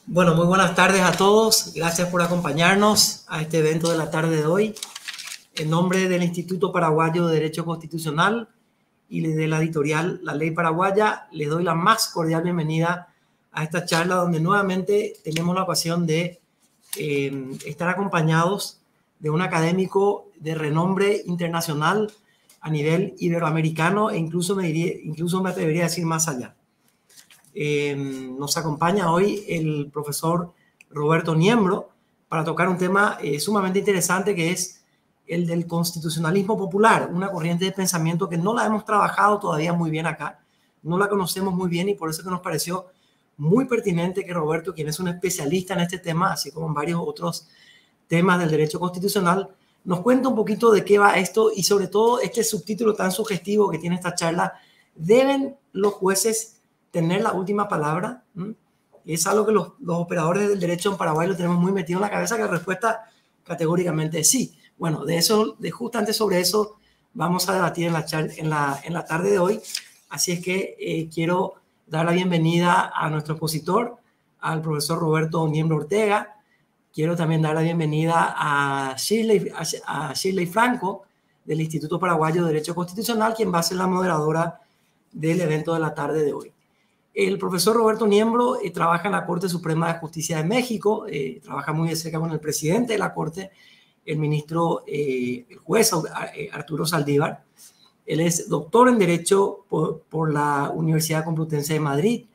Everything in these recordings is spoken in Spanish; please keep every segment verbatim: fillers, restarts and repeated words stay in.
Bueno, muy buenas tardes a todos. Gracias por acompañarnos a este evento de la tarde de hoy. En nombre del Instituto Paraguayo de Derecho Constitucional y de la editorial La Ley Paraguaya, les doy la más cordial bienvenida a esta charla donde nuevamente tenemos la ocasión de eh, estar acompañados de un académico de renombre internacional a nivel iberoamericano e incluso me, diría, incluso me atrevería a decir más allá. Eh, nos acompaña hoy el profesor Roberto Niembro para tocar un tema eh, sumamente interesante que es el del constitucionalismo popular, una corriente de pensamiento que no la hemos trabajado todavía muy bien acá, no la conocemos muy bien y por eso que nos pareció muy pertinente que Roberto, quien es un especialista en este tema, así como en varios otros temas del derecho constitucional, nos cuenta un poquito de qué va esto y sobre todo este subtítulo tan sugestivo que tiene esta charla: ¿deben los jueces tener la última palabra? ¿Mm? Es algo que los, los operadores del derecho en Paraguay lo tenemos muy metido en la cabeza, que la respuesta categóricamente es sí. Bueno, de eso, de justamente sobre eso vamos a debatir en la, en la, en la tarde de hoy. Así es que eh, quiero dar la bienvenida a nuestro expositor, al profesor Roberto Niembro Ortega. Quiero también dar la bienvenida a Shirley, a, a Shirley Franco, del Instituto Paraguayo de Derecho Constitucional, quien va a ser la moderadora del evento de la tarde de hoy. El profesor Roberto Niembro eh, trabaja en la Corte Suprema de Justicia de México, eh, trabaja muy de cerca con el presidente de la Corte, el ministro, eh, el juez Arturo Saldívar. Él es doctor en Derecho por, por la Universidad Complutense de Madrid,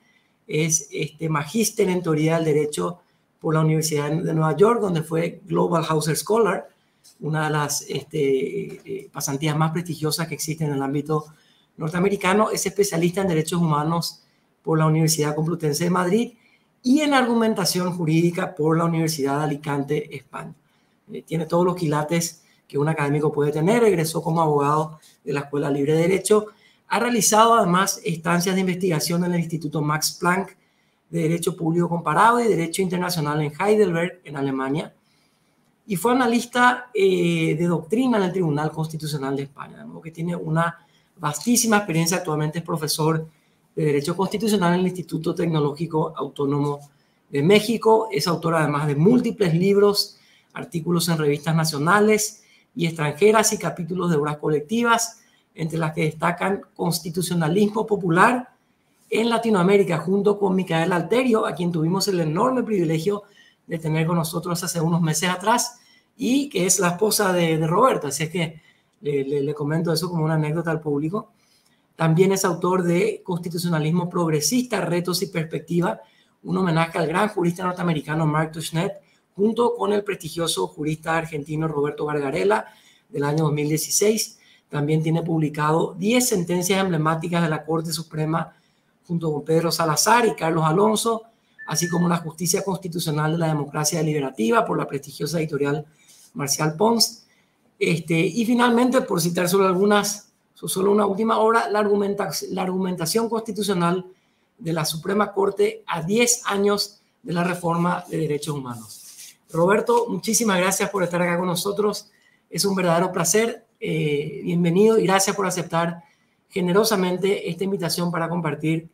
es este, magíster en Teoría del Derecho por la Universidad de Nueva York, donde fue Global Hauser Scholar, una de las este, eh, pasantías más prestigiosas que existen en el ámbito norteamericano. Es especialista en Derechos Humanos por la Universidad Complutense de Madrid y en argumentación jurídica por la Universidad de Alicante, España. Eh, tiene todos los quilates que un académico puede tener. Egresó como abogado de la Escuela Libre de Derecho. Ha realizado además estancias de investigación en el Instituto Max Planck de Derecho Público Comparado y Derecho Internacional en Heidelberg, en Alemania. Y fue analista eh, de doctrina en el Tribunal Constitucional de España, ¿no? Que tiene una vastísima experiencia. Actualmente es profesor de Derecho Constitucional en el Instituto Tecnológico Autónomo de México. Es autor además de múltiples libros, artículos en revistas nacionales y extranjeras y capítulos de obras colectivas, entre las que destacan Constitucionalismo Popular en Latinoamérica, junto con Micaela Alterio, a quien tuvimos el enorme privilegio de tener con nosotros hace unos meses atrás y que es la esposa de, de Roberto. Así es que le, le, le comento eso como una anécdota al público. También es autor de Constitucionalismo Progresista, Retos y Perspectiva, un homenaje al gran jurista norteamericano Mark Tushnet, junto con el prestigioso jurista argentino Roberto Gargarella, del año dos mil dieciséis. También tiene publicado diez sentencias emblemáticas de la Corte Suprema, junto con Pedro Salazar y Carlos Alonso, así como La Justicia Constitucional de la Democracia Deliberativa, por la prestigiosa editorial Marcial Pons. Este, y finalmente, por citar solo algunas, solo una última obra, la, argumenta, la argumentación constitucional de la Suprema Corte a diez años de la reforma de derechos humanos. Roberto, muchísimas gracias por estar acá con nosotros. Es un verdadero placer. Eh, bienvenido y gracias por aceptar generosamente esta invitación para compartir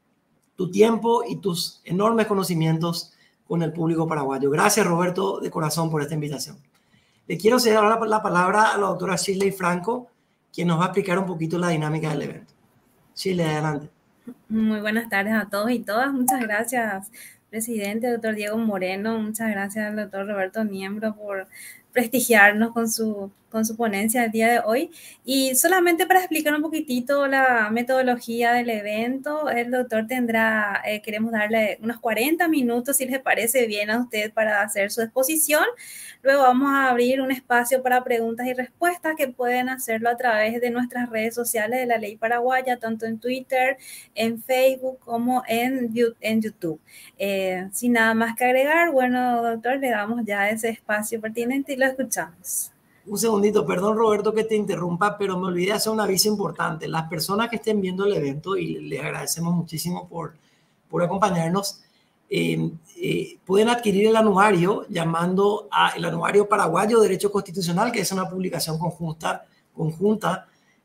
tu tiempo y tus enormes conocimientos con el público paraguayo. Gracias, Roberto, de corazón por esta invitación. Le quiero ceder ahora la palabra a la doctora Shirley Franco, quien nos va a explicar un poquito la dinámica del evento. Shirley, adelante. Muy buenas tardes a todos y todas. Muchas gracias, presidente, doctor Diego Moreno. Muchas gracias al doctor Roberto Niembro por prestigiarnos con su, con su ponencia el día de hoy. Y solamente para explicar un poquitito la metodología del evento, el doctor tendrá, eh, queremos darle unos cuarenta minutos, si les parece bien a usted, para hacer su exposición. Luego vamos a abrir un espacio para preguntas y respuestas que pueden hacerlo a través de nuestras redes sociales de la Ley Paraguaya, tanto en Twitter, en Facebook como en, en YouTube. Eh, sin nada más que agregar, bueno, doctor, le damos ya ese espacio pertinente y lo escuchamos. Un segundito, perdón, Roberto, que te interrumpa, pero me olvidé hacer un aviso importante. Las personas que estén viendo el evento, y les agradecemos muchísimo por, por acompañarnos, eh, eh, pueden adquirir el anuario llamando a el Anuario Paraguayo de Derecho Constitucional, que es una publicación conjunta, conjunta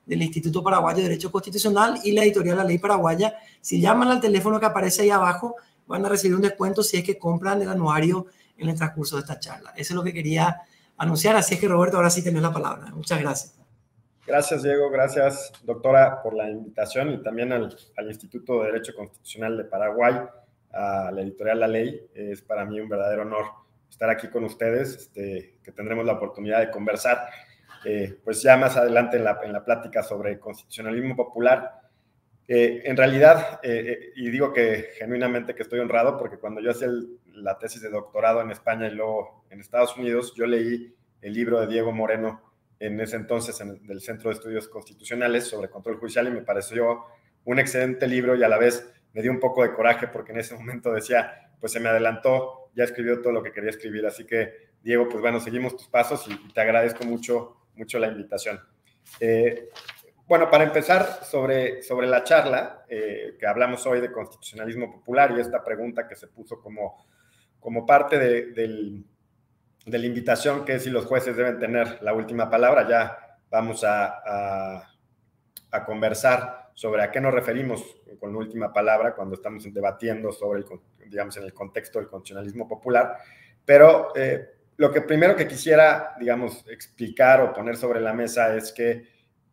del Instituto Paraguayo de Derecho Constitucional y la editorial La Ley Paraguaya. Si llaman al teléfono que aparece ahí abajo, van a recibir un descuento si es que compran el anuario en el transcurso de esta charla. Eso es lo que quería anunciar, así es que Roberto, ahora sí tenés la palabra. Muchas gracias. Gracias, Diego. Gracias, doctora, por la invitación y también al, al Instituto de Derecho Constitucional de Paraguay, a la editorial La Ley. Es para mí un verdadero honor estar aquí con ustedes, este, que tendremos la oportunidad de conversar, eh, pues ya más adelante en la, en la plática sobre constitucionalismo popular. Eh, en realidad, eh, y digo que genuinamente que estoy honrado, porque cuando yo hacía el, la tesis de doctorado en España y luego en Estados Unidos, yo leí el libro de Diego Moreno, en ese entonces en el, del Centro de Estudios Constitucionales sobre Control Judicial, y me pareció un excelente libro y a la vez me dio un poco de coraje porque en ese momento decía, pues se me adelantó, ya escribió todo lo que quería escribir, así que Diego, pues bueno, seguimos tus pasos y, y te agradezco mucho, mucho la invitación. Eh, bueno, para empezar sobre, sobre la charla, eh, que hablamos hoy de constitucionalismo popular y esta pregunta que se puso como, como parte de, del, de la invitación, que es si los jueces deben tener la última palabra, ya vamos a, a, a conversar sobre a qué nos referimos con la última palabra cuando estamos debatiendo sobre, el, digamos, en el contexto del constitucionalismo popular. Pero eh, lo que primero que quisiera, digamos, explicar o poner sobre la mesa es que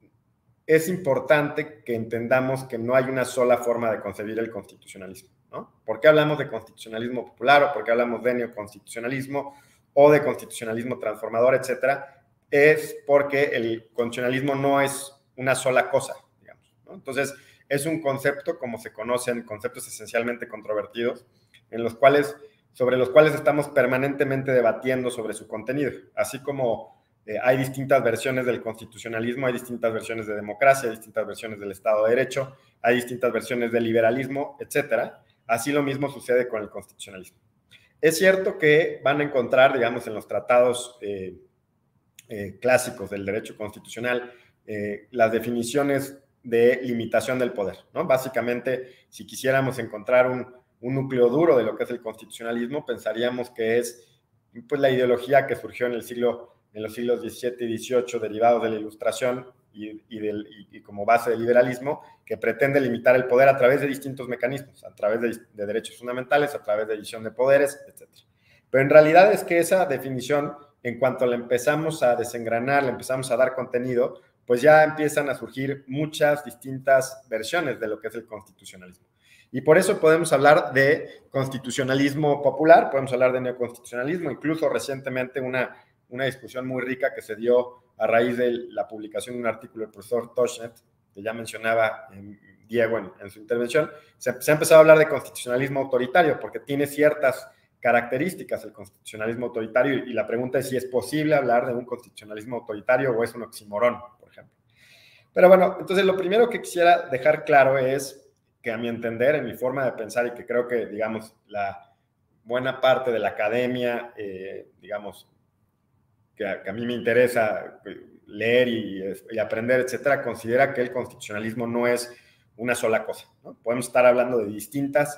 es importante que entendamos que no hay una sola forma de concebir el constitucionalismo, ¿no? ¿Por qué hablamos de constitucionalismo popular o por qué hablamos de neoconstitucionalismo o de constitucionalismo transformador, etcétera? Es porque el constitucionalismo no es una sola cosa, digamos, ¿no? Entonces, es un concepto, como se conocen, conceptos esencialmente controvertidos, en los cuales, sobre los cuales estamos permanentemente debatiendo sobre su contenido, así como Eh, hay distintas versiones del constitucionalismo, hay distintas versiones de democracia, hay distintas versiones del Estado de Derecho, hay distintas versiones del liberalismo, etcétera. Así lo mismo sucede con el constitucionalismo. Es cierto que van a encontrar, digamos, en los tratados eh, eh, clásicos del derecho constitucional eh, las definiciones de limitación del poder, ¿no? Básicamente, si quisiéramos encontrar un, un núcleo duro de lo que es el constitucionalismo, pensaríamos que es pues, la ideología que surgió en el siglo en los siglos diecisiete y dieciocho, derivados de la Ilustración y, y, del, y, y como base del liberalismo, que pretende limitar el poder a través de distintos mecanismos, a través de, de derechos fundamentales, a través de división de poderes, etcétera. Pero en realidad es que esa definición, en cuanto la empezamos a desengranar, le empezamos a dar contenido, pues ya empiezan a surgir muchas distintas versiones de lo que es el constitucionalismo. Y por eso podemos hablar de constitucionalismo popular, podemos hablar de neoconstitucionalismo, incluso recientemente una una discusión muy rica que se dio a raíz de la publicación de un artículo del profesor Toshnet, que ya mencionaba eh, Diego en, en su intervención. Se, se ha empezado a hablar de constitucionalismo autoritario porque tiene ciertas características el constitucionalismo autoritario y la pregunta es si es posible hablar de un constitucionalismo autoritario o es un oxímoron, por ejemplo. Pero bueno, entonces lo primero que quisiera dejar claro es que a mi entender, en mi forma de pensar y que creo que, digamos, la buena parte de la academia, eh, digamos, Que a, que a mí me interesa leer y, y aprender, etcétera, considera que el constitucionalismo no es una sola cosa, ¿no? Podemos estar hablando de distintas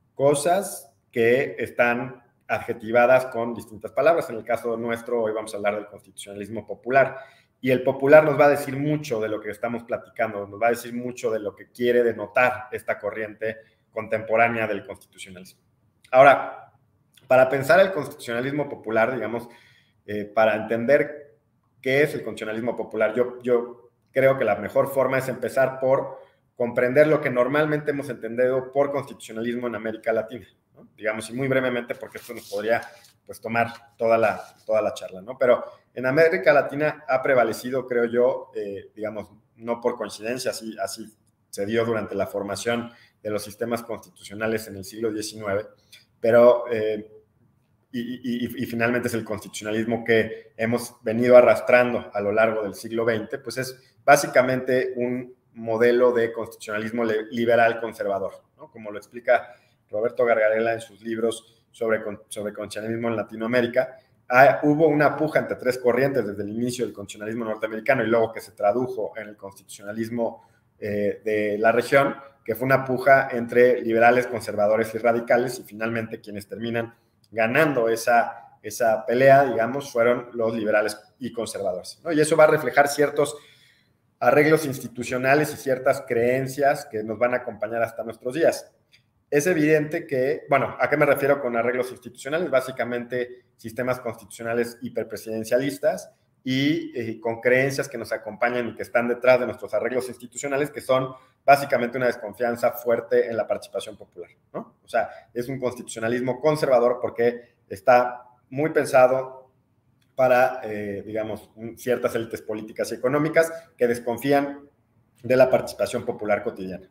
cosas que están adjetivadas con distintas palabras. En el caso nuestro, hoy vamos a hablar del constitucionalismo popular. Y el popular nos va a decir mucho de lo que estamos platicando, nos va a decir mucho de lo que quiere denotar esta corriente contemporánea del constitucionalismo. Ahora, para pensar el constitucionalismo popular, digamos, Eh, para entender qué es el constitucionalismo popular, yo, yo creo que la mejor forma es empezar por comprender lo que normalmente hemos entendido por constitucionalismo en América Latina, ¿no? Digamos, y muy brevemente, porque esto nos podría pues, tomar toda la, toda la charla, ¿no? Pero en América Latina ha prevalecido, creo yo, eh, digamos, no por coincidencia, así, así se dio durante la formación de los sistemas constitucionales en el siglo diecinueve, pero... Eh, Y, y, y finalmente es el constitucionalismo que hemos venido arrastrando a lo largo del siglo veinte, pues es básicamente un modelo de constitucionalismo liberal conservador, ¿no? Como lo explica Roberto Gargarella en sus libros sobre, sobre constitucionalismo en Latinoamérica. Ah, hubo una puja entre tres corrientes desde el inicio del constitucionalismo norteamericano y luego que se tradujo en el constitucionalismo eh, de la región, que fue una puja entre liberales, conservadores y radicales, y finalmente quienes terminan ganando esa, esa pelea, digamos, fueron los liberales y conservadores, ¿no? Y eso va a reflejar ciertos arreglos institucionales y ciertas creencias que nos van a acompañar hasta nuestros días. Es evidente que, bueno, ¿a qué me refiero con arreglos institucionales? Básicamente sistemas constitucionales hiperpresidencialistas y eh, con creencias que nos acompañan y que están detrás de nuestros arreglos institucionales, que son básicamente una desconfianza fuerte en la participación popular, ¿no? O sea, es un constitucionalismo conservador porque está muy pensado para, eh, digamos, ciertas élites políticas y económicas que desconfían de la participación popular cotidiana.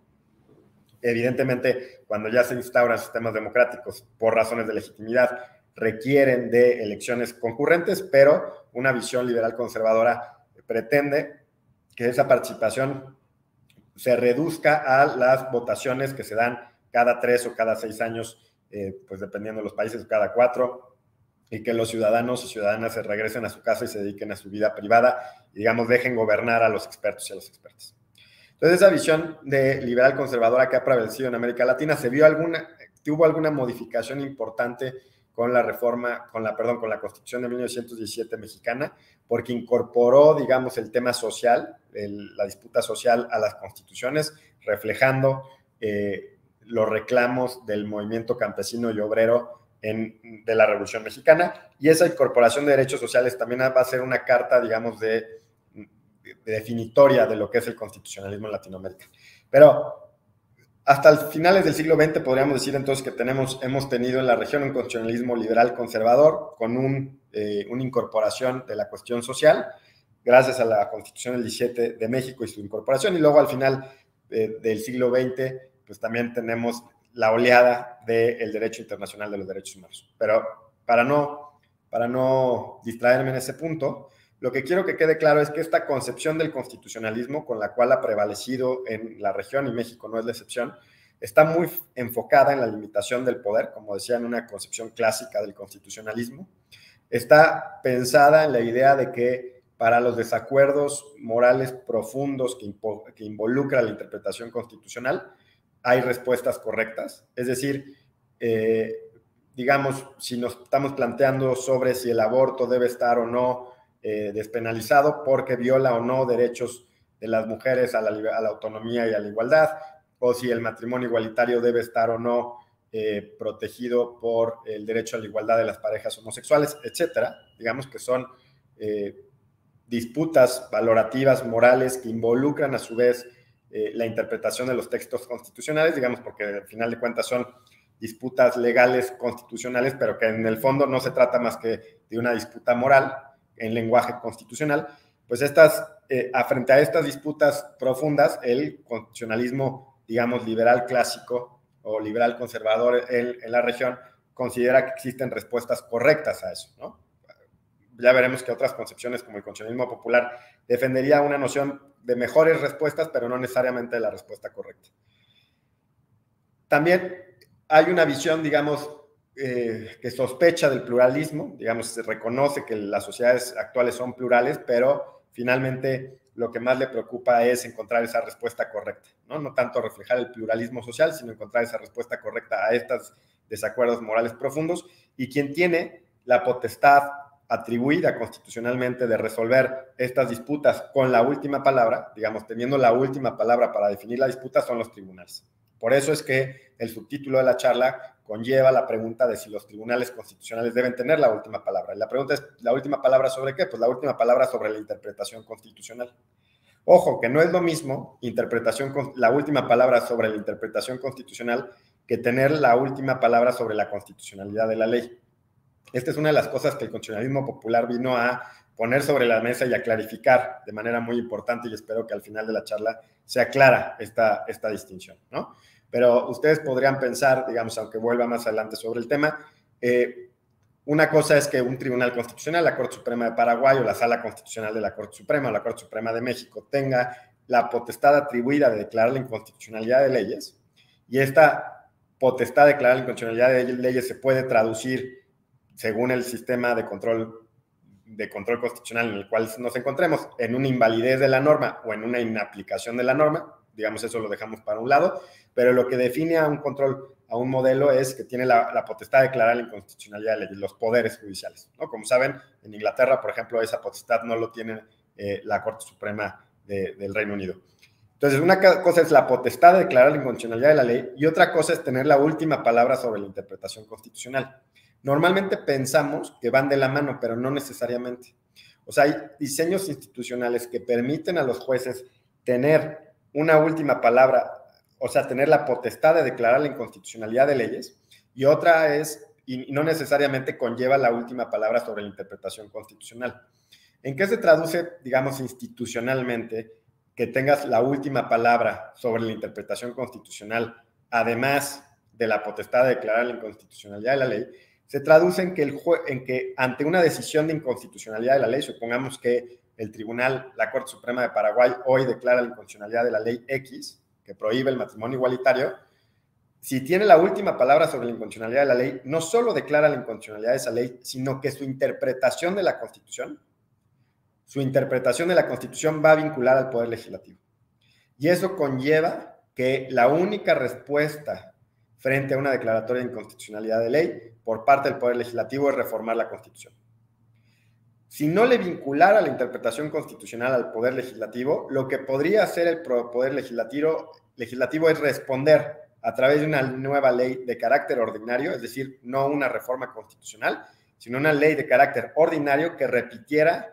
Evidentemente, cuando ya se instauran sistemas democráticos por razones de legitimidad, requieren de elecciones concurrentes, pero una visión liberal conservadora pretende que esa participación se reduzca a las votaciones que se dan cada tres o cada seis años, eh, pues dependiendo de los países, cada cuatro, y que los ciudadanos y ciudadanas se regresen a su casa y se dediquen a su vida privada y, digamos, dejen gobernar a los expertos y a los expertos. Entonces, esa visión de liberal conservadora que ha prevalecido en América Latina, se vio alguna, tuvo alguna modificación importante con la reforma, con la, perdón, con la Constitución de mil novecientos diecisiete mexicana, porque incorporó, digamos, el tema social, el, la disputa social a las constituciones, reflejando eh, los reclamos del movimiento campesino y obrero en, de la Revolución Mexicana, y esa incorporación de derechos sociales también va a ser una carta, digamos, de, de definitoria de lo que es el constitucionalismo en Latinoamérica. Pero hasta finales del siglo veinte podríamos decir entonces que tenemos, hemos tenido en la región un constitucionalismo liberal conservador con un, eh, una incorporación de la cuestión social, gracias a la Constitución del diecisiete de México y su incorporación, y luego al final eh, del siglo veinte, pues también tenemos la oleada del derecho internacional de los derechos humanos. Pero para no, para no distraerme en ese punto, lo que quiero que quede claro es que esta concepción del constitucionalismo con la cual ha prevalecido en la región, y México no es la excepción, está muy enfocada en la limitación del poder, como decía, en una concepción clásica del constitucionalismo. Está pensada en la idea de que para los desacuerdos morales profundos que, que involucra la interpretación constitucional, hay respuestas correctas. Es decir, eh, digamos, si nos estamos planteando sobre si el aborto debe estar o no eh, despenalizado porque viola o no derechos de las mujeres a la, a la autonomía y a la igualdad, o si el matrimonio igualitario debe estar o no eh, protegido por el derecho a la igualdad de las parejas homosexuales, etcétera. Digamos que son eh, disputas valorativas, morales, que involucran a su vez Eh, la interpretación de los textos constitucionales, digamos, porque al final de cuentas son disputas legales constitucionales, pero que en el fondo no se trata más que de una disputa moral en lenguaje constitucional. Pues estas, eh, a frente a estas disputas profundas, el constitucionalismo, digamos, liberal clásico o liberal conservador en, en la región considera que existen respuestas correctas a eso, ¿no? Ya veremos que otras concepciones, como el constitucionalismo popular, defendería una noción de mejores respuestas, pero no necesariamente la respuesta correcta. También hay una visión, digamos, eh, que sospecha del pluralismo, digamos, se reconoce que las sociedades actuales son plurales, pero finalmente lo que más le preocupa es encontrar esa respuesta correcta, ¿no? No tanto reflejar el pluralismo social, sino encontrar esa respuesta correcta a estos desacuerdos morales profundos, y quien tiene la potestad atribuida constitucionalmente de resolver estas disputas con la última palabra, digamos, teniendo la última palabra para definir la disputa, son los tribunales. Por eso es que el subtítulo de la charla conlleva la pregunta de si los tribunales constitucionales deben tener la última palabra. Y la pregunta es, ¿la última palabra sobre qué? Pues la última palabra sobre la interpretación constitucional. Ojo, que no es lo mismo interpretación, la última palabra sobre la interpretación constitucional que tener la última palabra sobre la constitucionalidad de la ley. Esta es una de las cosas que el constitucionalismo popular vino a poner sobre la mesa y a clarificar de manera muy importante, y espero que al final de la charla sea clara esta, esta distinción, ¿no? Pero ustedes podrían pensar, digamos, aunque vuelva más adelante sobre el tema, eh, una cosa es que un tribunal constitucional, la Corte Suprema de Paraguay o la Sala Constitucional de la Corte Suprema o la Corte Suprema de México tenga la potestad atribuida de declarar la inconstitucionalidad de leyes, y esta potestad de declarar la inconstitucionalidad de leyes se puede traducir según el sistema de control, de control constitucional en el cual nos encontremos, en una invalidez de la norma o en una inaplicación de la norma. Digamos, eso lo dejamos para un lado, pero lo que define a un control, a un modelo, es que tiene la, la potestad de declarar la inconstitucionalidad de los poderes judiciales, ¿no? Como saben, en Inglaterra, por ejemplo, esa potestad no lo tiene eh, la Corte Suprema de, del Reino Unido. Entonces, una cosa es la potestad de declarar la inconstitucionalidad de la ley y otra cosa es tener la última palabra sobre la interpretación constitucional. Normalmente pensamos que van de la mano, pero no necesariamente. O sea, hay diseños institucionales que permiten a los jueces tener una última palabra, o sea, tener la potestad de declarar la inconstitucionalidad de leyes, y otra es, y no necesariamente conlleva la última palabra sobre la interpretación constitucional. ¿En qué se traduce, digamos, institucionalmente que tengas la última palabra sobre la interpretación constitucional, además de la potestad de declarar la inconstitucionalidad de la ley? Se traduce en que, el en que ante una decisión de inconstitucionalidad de la ley, supongamos que el tribunal, la Corte Suprema de Paraguay, hoy declara la inconstitucionalidad de la ley X, que prohíbe el matrimonio igualitario, si tiene la última palabra sobre la inconstitucionalidad de la ley, no solo declara la inconstitucionalidad de esa ley, sino que su interpretación de la Constitución, su interpretación de la Constitución va a vincular al Poder Legislativo. Y eso conlleva que la única respuesta frente a una declaratoria de inconstitucionalidad de ley por parte del Poder Legislativo es reformar la Constitución. Si no le vinculara la interpretación constitucional al Poder Legislativo, lo que podría hacer el Poder Legislativo, legislativo es responder a través de una nueva ley de carácter ordinario, es decir, no una reforma constitucional, sino una ley de carácter ordinario que repitiera,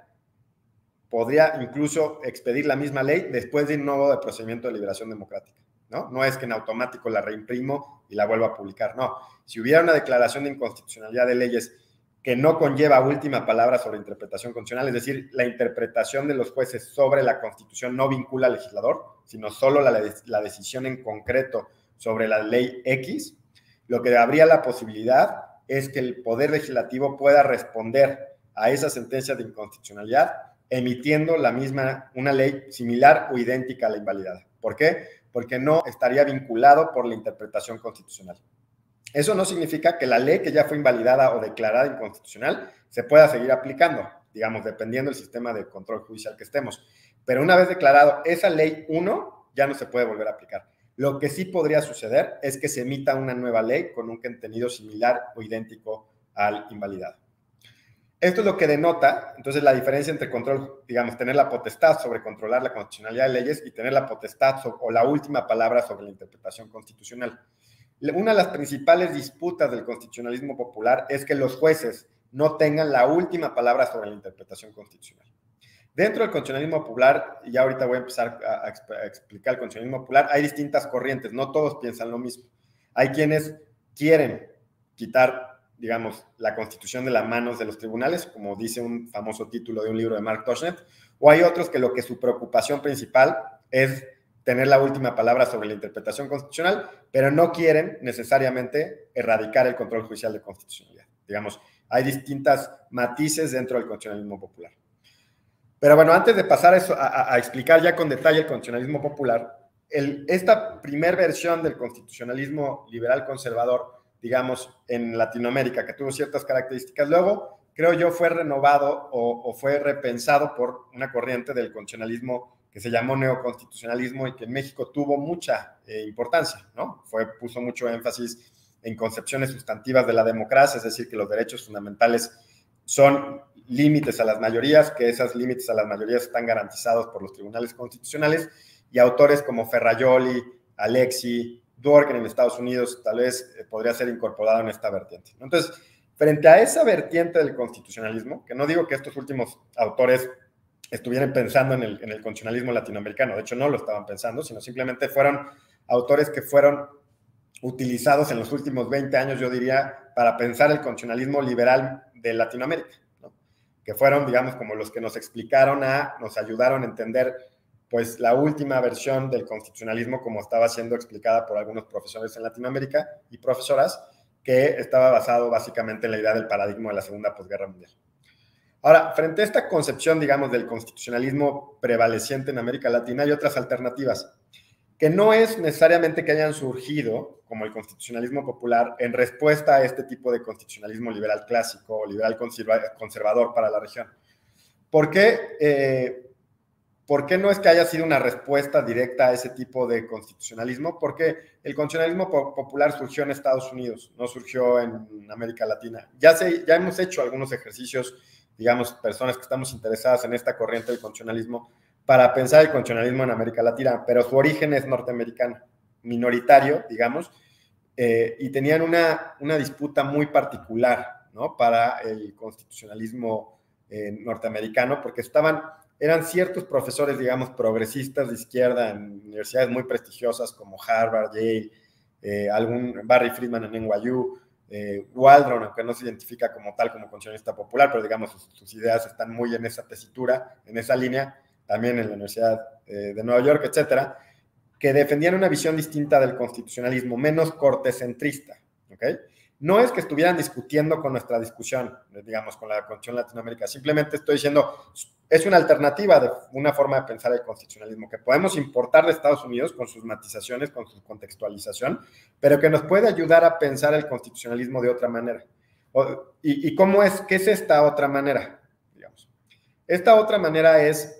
podría incluso expedir la misma ley después de un nuevo procedimiento de liberación democrática, ¿no? No es que en automático la reimprimo y la vuelvo a publicar, no. Si hubiera una declaración de inconstitucionalidad de leyes que no conlleva última palabra sobre interpretación constitucional, es decir, la interpretación de los jueces sobre la Constitución no vincula al legislador, sino solo la, la decisión en concreto sobre la ley X, lo que habría la posibilidad es que el Poder Legislativo pueda responder a esa sentencia de inconstitucionalidad emitiendo la misma, una ley similar o idéntica a la invalidada. ¿Por qué? Porque no estaría vinculado por la interpretación constitucional. Eso no significa que la ley que ya fue invalidada o declarada inconstitucional se pueda seguir aplicando, digamos, dependiendo del sistema de control judicial que estemos. Pero una vez declarado esa ley uno, ya no se puede volver a aplicar. Lo que sí podría suceder es que se emita una nueva ley con un contenido similar o idéntico al invalidado. Esto es lo que denota, entonces, la diferencia entre control, digamos, tener la potestad sobre controlar la constitucionalidad de leyes y tener la potestad sobre, o la última palabra sobre la interpretación constitucional. Una de las principales disputas del constitucionalismo popular es que los jueces no tengan la última palabra sobre la interpretación constitucional. Dentro del constitucionalismo popular, y ya ahorita voy a empezar a, a, a explicar el constitucionalismo popular, hay distintas corrientes, no todos piensan lo mismo. Hay quienes quieren quitar, digamos, la Constitución de las manos de los tribunales, como dice un famoso título de un libro de Mark Toshnet, o hay otros que lo que su preocupación principal es tener la última palabra sobre la interpretación constitucional, pero no quieren necesariamente erradicar el control judicial de constitucionalidad. Digamos, hay distintas matices dentro del constitucionalismo popular. Pero bueno, antes de pasar a, eso, a, a explicar ya con detalle el constitucionalismo popular, el, esta primer versión del constitucionalismo liberal conservador, digamos, en Latinoamérica, que tuvo ciertas características, luego, creo yo, fue renovado o, o fue repensado por una corriente del constitucionalismo que se llamó neoconstitucionalismo y que en México tuvo mucha eh, importancia, ¿no? Fue, puso mucho énfasis en concepciones sustantivas de la democracia, es decir, que los derechos fundamentales son límites a las mayorías, que esos límites a las mayorías están garantizados por los tribunales constitucionales, y autores como Ferrajoli, Alexi, Dworkin en Estados Unidos tal vez eh, podría ser incorporado en esta vertiente. Entonces, frente a esa vertiente del constitucionalismo, que no digo que estos últimos autores estuvieran pensando en el, en el constitucionalismo latinoamericano, de hecho no lo estaban pensando, sino simplemente fueron autores que fueron utilizados en los últimos veinte años, yo diría, para pensar el constitucionalismo liberal de Latinoamérica, ¿no? Que fueron, digamos, como los que nos explicaron, a, nos ayudaron a entender pues la última versión del constitucionalismo como estaba siendo explicada por algunos profesores en Latinoamérica y profesoras, que estaba basado básicamente en la idea del paradigma de la Segunda Posguerra Mundial. Ahora, frente a esta concepción, digamos, del constitucionalismo prevaleciente en América Latina, hay otras alternativas, que no es necesariamente que hayan surgido, como el constitucionalismo popular, en respuesta a este tipo de constitucionalismo liberal clásico o liberal conservador para la región. ¿Por qué? Eh, ¿Por qué no es que haya sido una respuesta directa a ese tipo de constitucionalismo? Porque el constitucionalismo popular surgió en Estados Unidos, no surgió en América Latina. Ya, se, ya hemos hecho algunos ejercicios, digamos, personas que estamos interesadas en esta corriente del constitucionalismo, para pensar el constitucionalismo en América Latina, pero su origen es norteamericano, minoritario, digamos, eh, y tenían una, una disputa muy particular, ¿no?, para el constitucionalismo eh, norteamericano, porque estaban, eran ciertos profesores, digamos, progresistas de izquierda en universidades muy prestigiosas como Harvard, Yale, eh, algún Barry Friedman en N Y U, eh, Waldron, aunque no se identifica como tal como constitucionalista popular, pero digamos sus, sus ideas están muy en esa tesitura, en esa línea, también en la Universidad eh, de Nueva York, etcétera, que defendían una visión distinta del constitucionalismo, menos cortecentrista, ¿ok? No es que estuvieran discutiendo con nuestra discusión, digamos, con la Constitución Latinoamérica, simplemente estoy diciendo, es una alternativa de una forma de pensar el constitucionalismo que podemos importar de Estados Unidos con sus matizaciones, con su contextualización, pero que nos puede ayudar a pensar el constitucionalismo de otra manera. ¿Y, y cómo es? ¿Qué es esta otra manera? Digamos. Esta otra manera es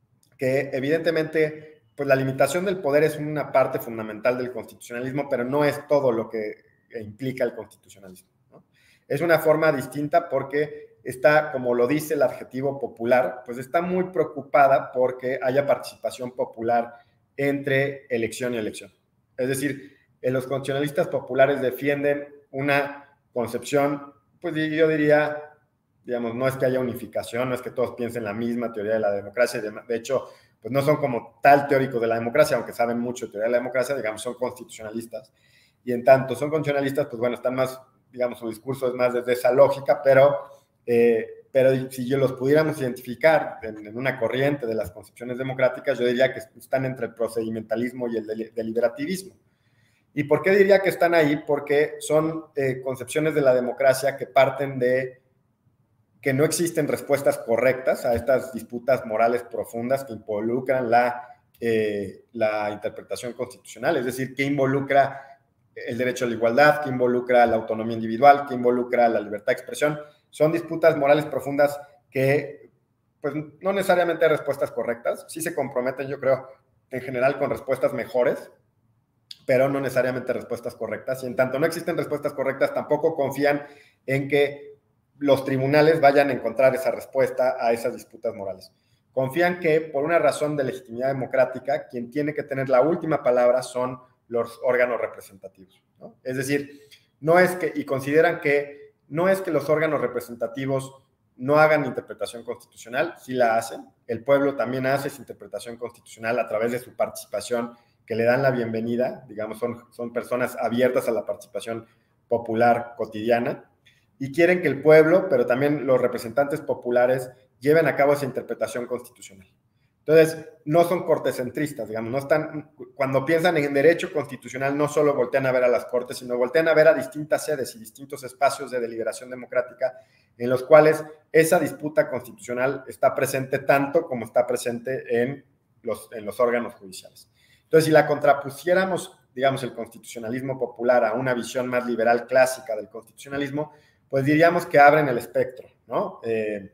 que evidentemente pues la limitación del poder es una parte fundamental del constitucionalismo, pero no es todo lo que implica el constitucionalismo, ¿no? Es una forma distinta porque está, como lo dice el adjetivo popular, pues está muy preocupada porque haya participación popular entre elección y elección. Es decir, los constitucionalistas populares defienden una concepción, pues yo diría, digamos, no es que haya unificación, no es que todos piensen la misma teoría de la democracia, de hecho, pues no son como tal teóricos de la democracia, aunque saben mucho de teoría de la democracia, digamos, son constitucionalistas. Y en tanto son constitucionalistas, pues bueno, están más, digamos, su discurso es más desde esa lógica, pero, eh, pero si yo los pudiéramos identificar en, en una corriente de las concepciones democráticas, yo diría que están entre el procedimentalismo y el del, deliberativismo. ¿Y por qué diría que están ahí? Porque son eh, concepciones de la democracia que parten de que no existen respuestas correctas a estas disputas morales profundas que involucran la, eh, la interpretación constitucional, es decir, que involucra el derecho a la igualdad, que involucra la autonomía individual, que involucra la libertad de expresión. Son disputas morales profundas que, pues, no necesariamente hay respuestas correctas, sí se comprometen, yo creo, en general con respuestas mejores, pero no necesariamente respuestas correctas, y en tanto no existen respuestas correctas, tampoco confían en que los tribunales vayan a encontrar esa respuesta a esas disputas morales. Confían que, por una razón de legitimidad democrática, quien tiene que tener la última palabra son los órganos representativos, ¿no? Es decir, no es que, y consideran que no es que los órganos representativos no hagan interpretación constitucional, sí la hacen, el pueblo también hace esa interpretación constitucional a través de su participación, que le dan la bienvenida, digamos, son, son personas abiertas a la participación popular cotidiana, y quieren que el pueblo, pero también los representantes populares, lleven a cabo esa interpretación constitucional. Entonces, no son cortecentristas, digamos, no están, cuando piensan en derecho constitucional, no solo voltean a ver a las cortes, sino voltean a ver a distintas sedes y distintos espacios de deliberación democrática en los cuales esa disputa constitucional está presente tanto como está presente en los, en los órganos judiciales. Entonces, si la contrapusiéramos, digamos, el constitucionalismo popular a una visión más liberal clásica del constitucionalismo, pues diríamos que abren el espectro, ¿no? Eh,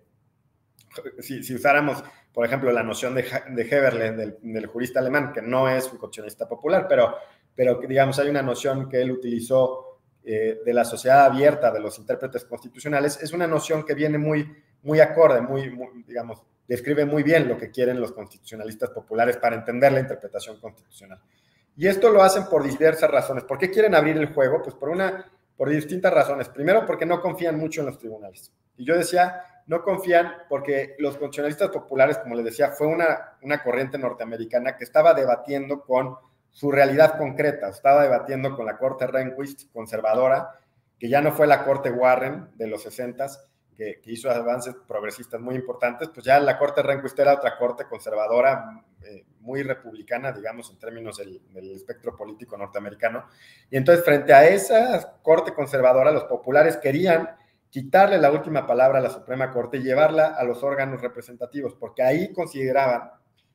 si, si usáramos, por ejemplo, la noción de, de Heberle, del, del jurista alemán, que no es un constitucionalista popular, pero, pero digamos, hay una noción que él utilizó eh, de la sociedad abierta de los intérpretes constitucionales, es una noción que viene muy, muy acorde, muy, muy, digamos, describe muy bien lo que quieren los constitucionalistas populares para entender la interpretación constitucional. Y esto lo hacen por diversas razones. ¿Por qué quieren abrir el juego? Pues por una... por distintas razones. Primero, porque no confían mucho en los tribunales. Y yo decía, no confían porque los constitucionalistas populares, como les decía, fue una, una corriente norteamericana que estaba debatiendo con su realidad concreta, estaba debatiendo con la corte Rehnquist, conservadora, que ya no fue la corte Warren de los sesentas, que, que hizo avances progresistas muy importantes, pues ya la corte Rehnquist era otra corte conservadora, eh, muy republicana, digamos, en términos del, del espectro político norteamericano. Y entonces, frente a esa corte conservadora, los populares querían quitarle la última palabra a la Suprema Corte y llevarla a los órganos representativos, porque ahí consideraban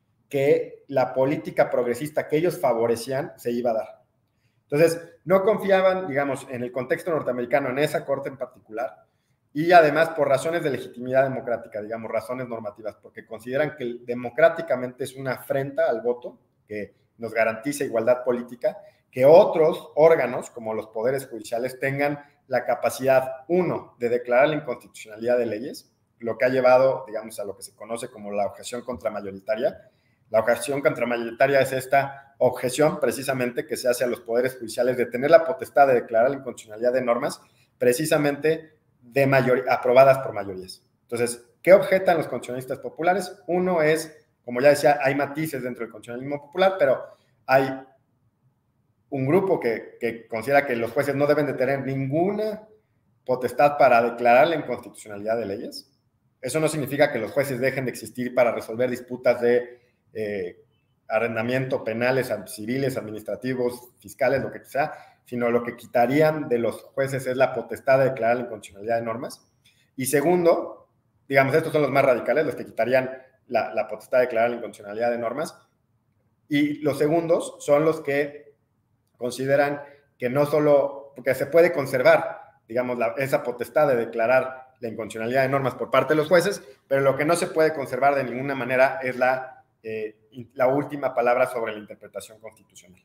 que la política progresista que ellos favorecían se iba a dar. Entonces, no confiaban, digamos, en el contexto norteamericano, en esa corte en particular, y además por razones de legitimidad democrática, digamos, razones normativas, porque consideran que democráticamente es una afrenta al voto, que nos garantiza igualdad política, que otros órganos, como los poderes judiciales, tengan la capacidad, uno, de declarar la inconstitucionalidad de leyes, lo que ha llevado, digamos, a lo que se conoce como la objeción contramayoritaria, La objeción contramayoritaria es esta objeción precisamente que se hace a los poderes judiciales de tener la potestad de declarar la inconstitucionalidad de normas precisamente de mayor, aprobadas por mayorías. Entonces, ¿qué objetan los constitucionalistas populares? Uno es, como ya decía, hay matices dentro del constitucionalismo popular, pero hay un grupo que, que considera que los jueces no deben de tener ninguna potestad para declarar la inconstitucionalidad de leyes. Eso no significa que los jueces dejen de existir para resolver disputas de eh, arrendamiento, penales, civiles, administrativos, fiscales, lo que sea, sino lo que quitarían de los jueces es la potestad de declarar la inconstitucionalidad de normas. Y segundo, digamos, estos son los más radicales, los que quitarían la, la potestad de declarar la inconstitucionalidad de normas. Y los segundos son los que consideran que no solo, porque se puede conservar, digamos, la, esa potestad de declarar la inconstitucionalidad de normas por parte de los jueces, pero lo que no se puede conservar de ninguna manera es la, eh, la última palabra sobre la interpretación constitucional.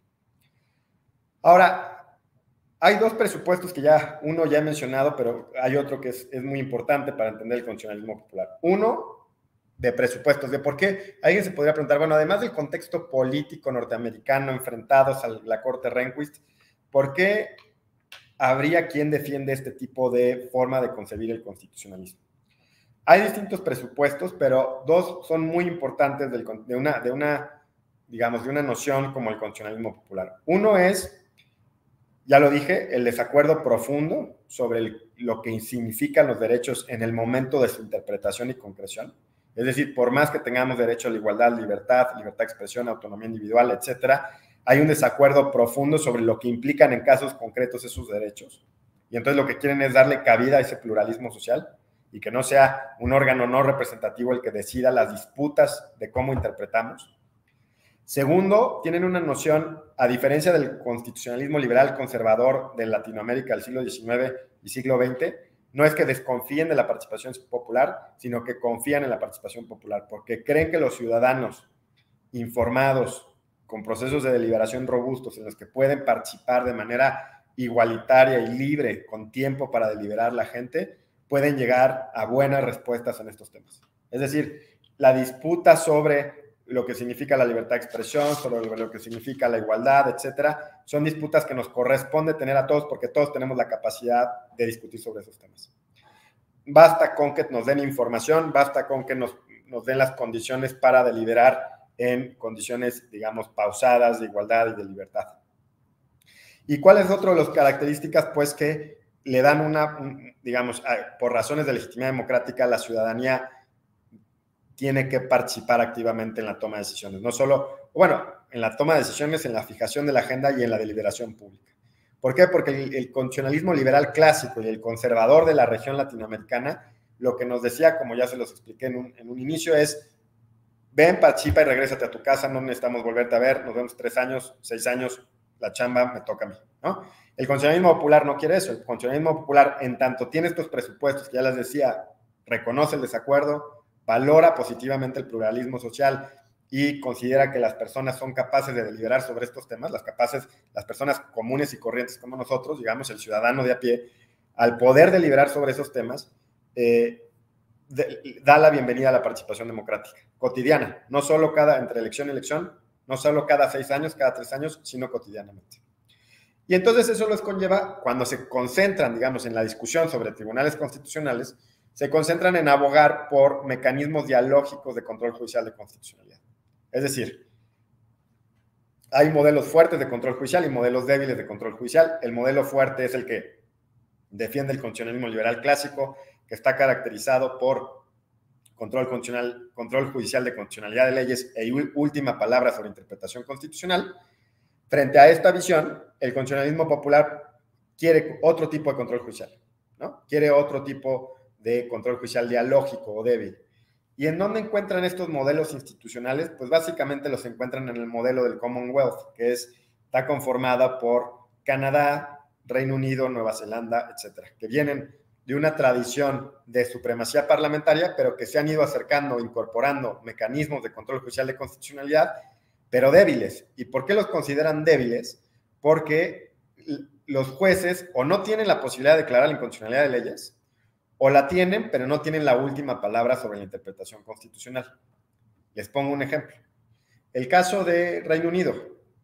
Ahora, hay dos presupuestos que ya, uno ya he mencionado, pero hay otro que es, es muy importante para entender el constitucionalismo popular. Uno, de presupuestos, de por qué. Alguien se podría preguntar, bueno, además del contexto político norteamericano enfrentados a la Corte Rehnquist, ¿por qué habría quien defiende este tipo de forma de concebir el constitucionalismo? Hay distintos presupuestos, pero dos son muy importantes del, de, una, de una, digamos, de una noción como el constitucionalismo popular. Uno es, ya lo dije, el desacuerdo profundo sobre el, lo que significan los derechos en el momento de su interpretación y concreción. Es decir, por más que tengamos derecho a la igualdad, libertad, libertad de expresión, autonomía individual, etcétera, hay un desacuerdo profundo sobre lo que implican en casos concretos esos derechos. Y entonces lo que quieren es darle cabida a ese pluralismo social y que no sea un órgano no representativo el que decida las disputas de cómo interpretamos. Segundo, tienen una noción, a diferencia del constitucionalismo liberal conservador de Latinoamérica del siglo diecinueve y siglo veinte, no es que desconfíen de la participación popular, sino que confían en la participación popular, porque creen que los ciudadanos informados, con procesos de deliberación robustos, en los que pueden participar de manera igualitaria y libre, con tiempo para deliberar la gente, pueden llegar a buenas respuestas en estos temas. Es decir, la disputa sobre lo que significa la libertad de expresión, sobre lo que significa la igualdad, etcétera, son disputas que nos corresponde tener a todos porque todos tenemos la capacidad de discutir sobre esos temas. Basta con que nos den información, basta con que nos, nos den las condiciones para deliberar en condiciones, digamos, pausadas de igualdad y de libertad. ¿Y cuáles son otras de las características? Pues que le dan una, un, digamos, por razones de legitimidad democrática, la ciudadanía tiene que participar activamente en la toma de decisiones, no solo, bueno, en la toma de decisiones, en la fijación de la agenda y en la deliberación pública. ¿Por qué? Porque el, el constitucionalismo liberal clásico y el conservador de la región latinoamericana, lo que nos decía, como ya se los expliqué en un, en un inicio, es, ven, participa y regrésate a tu casa, no necesitamos volverte a ver, nos vemos tres años, seis años, la chamba me toca a mí, ¿no? El constitucionalismo popular no quiere eso. El constitucionalismo popular, en tanto tiene estos presupuestos que ya les decía, reconoce el desacuerdo, valora positivamente el pluralismo social y considera que las personas son capaces de deliberar sobre estos temas, las capaces, las personas comunes y corrientes como nosotros, digamos, el ciudadano de a pie, al poder deliberar sobre esos temas, eh, de, da la bienvenida a la participación democrática cotidiana, no solo cada, entre elección y elección, no solo cada seis años, cada tres años, sino cotidianamente. Y entonces eso les conlleva, cuando se concentran, digamos, en la discusión sobre tribunales constitucionales, se concentran en abogar por mecanismos dialógicos de control judicial de constitucionalidad. Es decir, hay modelos fuertes de control judicial y modelos débiles de control judicial. El modelo fuerte es el que defiende el constitucionalismo liberal clásico, que está caracterizado por control, constitucional, control judicial de constitucionalidad de leyes e última palabra sobre interpretación constitucional. Frente a esta visión, el constitucionalismo popular quiere otro tipo de control judicial, ¿no? Quiere otro tipo de control judicial dialógico o débil. ¿Y en dónde encuentran estos modelos institucionales? Pues básicamente los encuentran en el modelo del Commonwealth, que es, está conformada por Canadá, Reino Unido, Nueva Zelanda, etcétera, que vienen de una tradición de supremacía parlamentaria, pero que se han ido acercando, incorporando mecanismos de control judicial de constitucionalidad, pero débiles. ¿Y por qué los consideran débiles? Porque los jueces o no tienen la posibilidad de declarar la inconstitucionalidad de leyes, o la tienen, pero no tienen la última palabra sobre la interpretación constitucional. Les pongo un ejemplo. El caso de Reino Unido.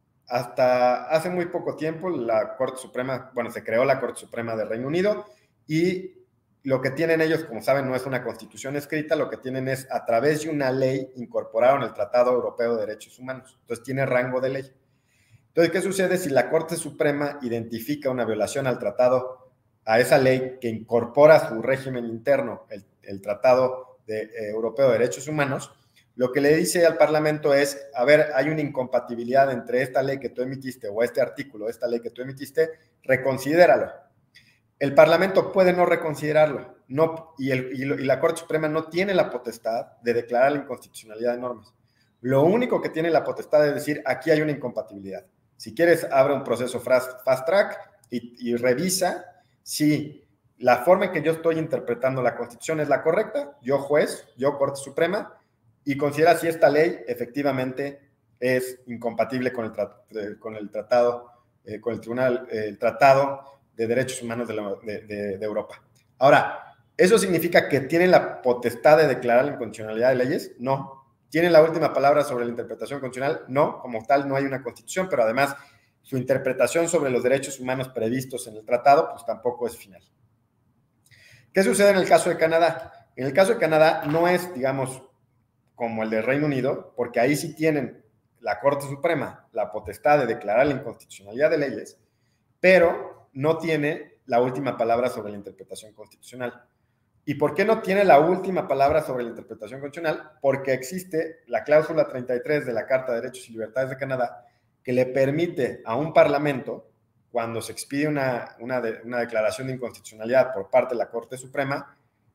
Hasta hace muy poco tiempo la Corte Suprema, bueno, se creó la Corte Suprema de Reino Unido y lo que tienen ellos, como saben, no es una constitución escrita, lo que tienen es a través de una ley incorporado en el Tratado Europeo de Derechos Humanos. Entonces tiene rango de ley. Entonces, ¿qué sucede si la Corte Suprema identifica una violación al tratado, a esa ley que incorpora a su régimen interno el, el Tratado de, eh, Europeo de Derechos Humanos? Lo que le dice al Parlamento es, a ver, hay una incompatibilidad entre esta ley que tú emitiste o este artículo, esta ley que tú emitiste, reconsidéralo. El Parlamento puede no reconsiderarlo, no, y, el, y, lo, y la Corte Suprema no tiene la potestad de declarar la inconstitucionalidad de normas. Lo único que tiene la potestad es decir, aquí hay una incompatibilidad. Si quieres, abre un proceso fast, fast track y, y revisa si la forma en que yo estoy interpretando la Constitución es la correcta, yo juez, yo Corte Suprema, y considera si esta ley efectivamente es incompatible con el, tra con el tratado, eh, con el Tribunal, eh, el Tratado de Derechos Humanos de, la, de, de, de Europa. Ahora, ¿eso significa que tienen la potestad de declarar la inconstitucionalidad de leyes? No. ¿Tienen la última palabra sobre la interpretación constitucional? No, como tal no hay una constitución, pero además su interpretación sobre los derechos humanos previstos en el tratado, pues tampoco es final. ¿Qué sucede en el caso de Canadá? En el caso de Canadá no es, digamos, como el de Reino Unido, porque ahí sí tienen la Corte Suprema la potestad de declarar la inconstitucionalidad de leyes, pero no tiene la última palabra sobre la interpretación constitucional. ¿Y por qué no tiene la última palabra sobre la interpretación constitucional? Porque existe la cláusula treinta y tres de la Carta de Derechos y Libertades de Canadá que le permite a un parlamento, cuando se expide una, una, de, una declaración de inconstitucionalidad por parte de la Corte Suprema,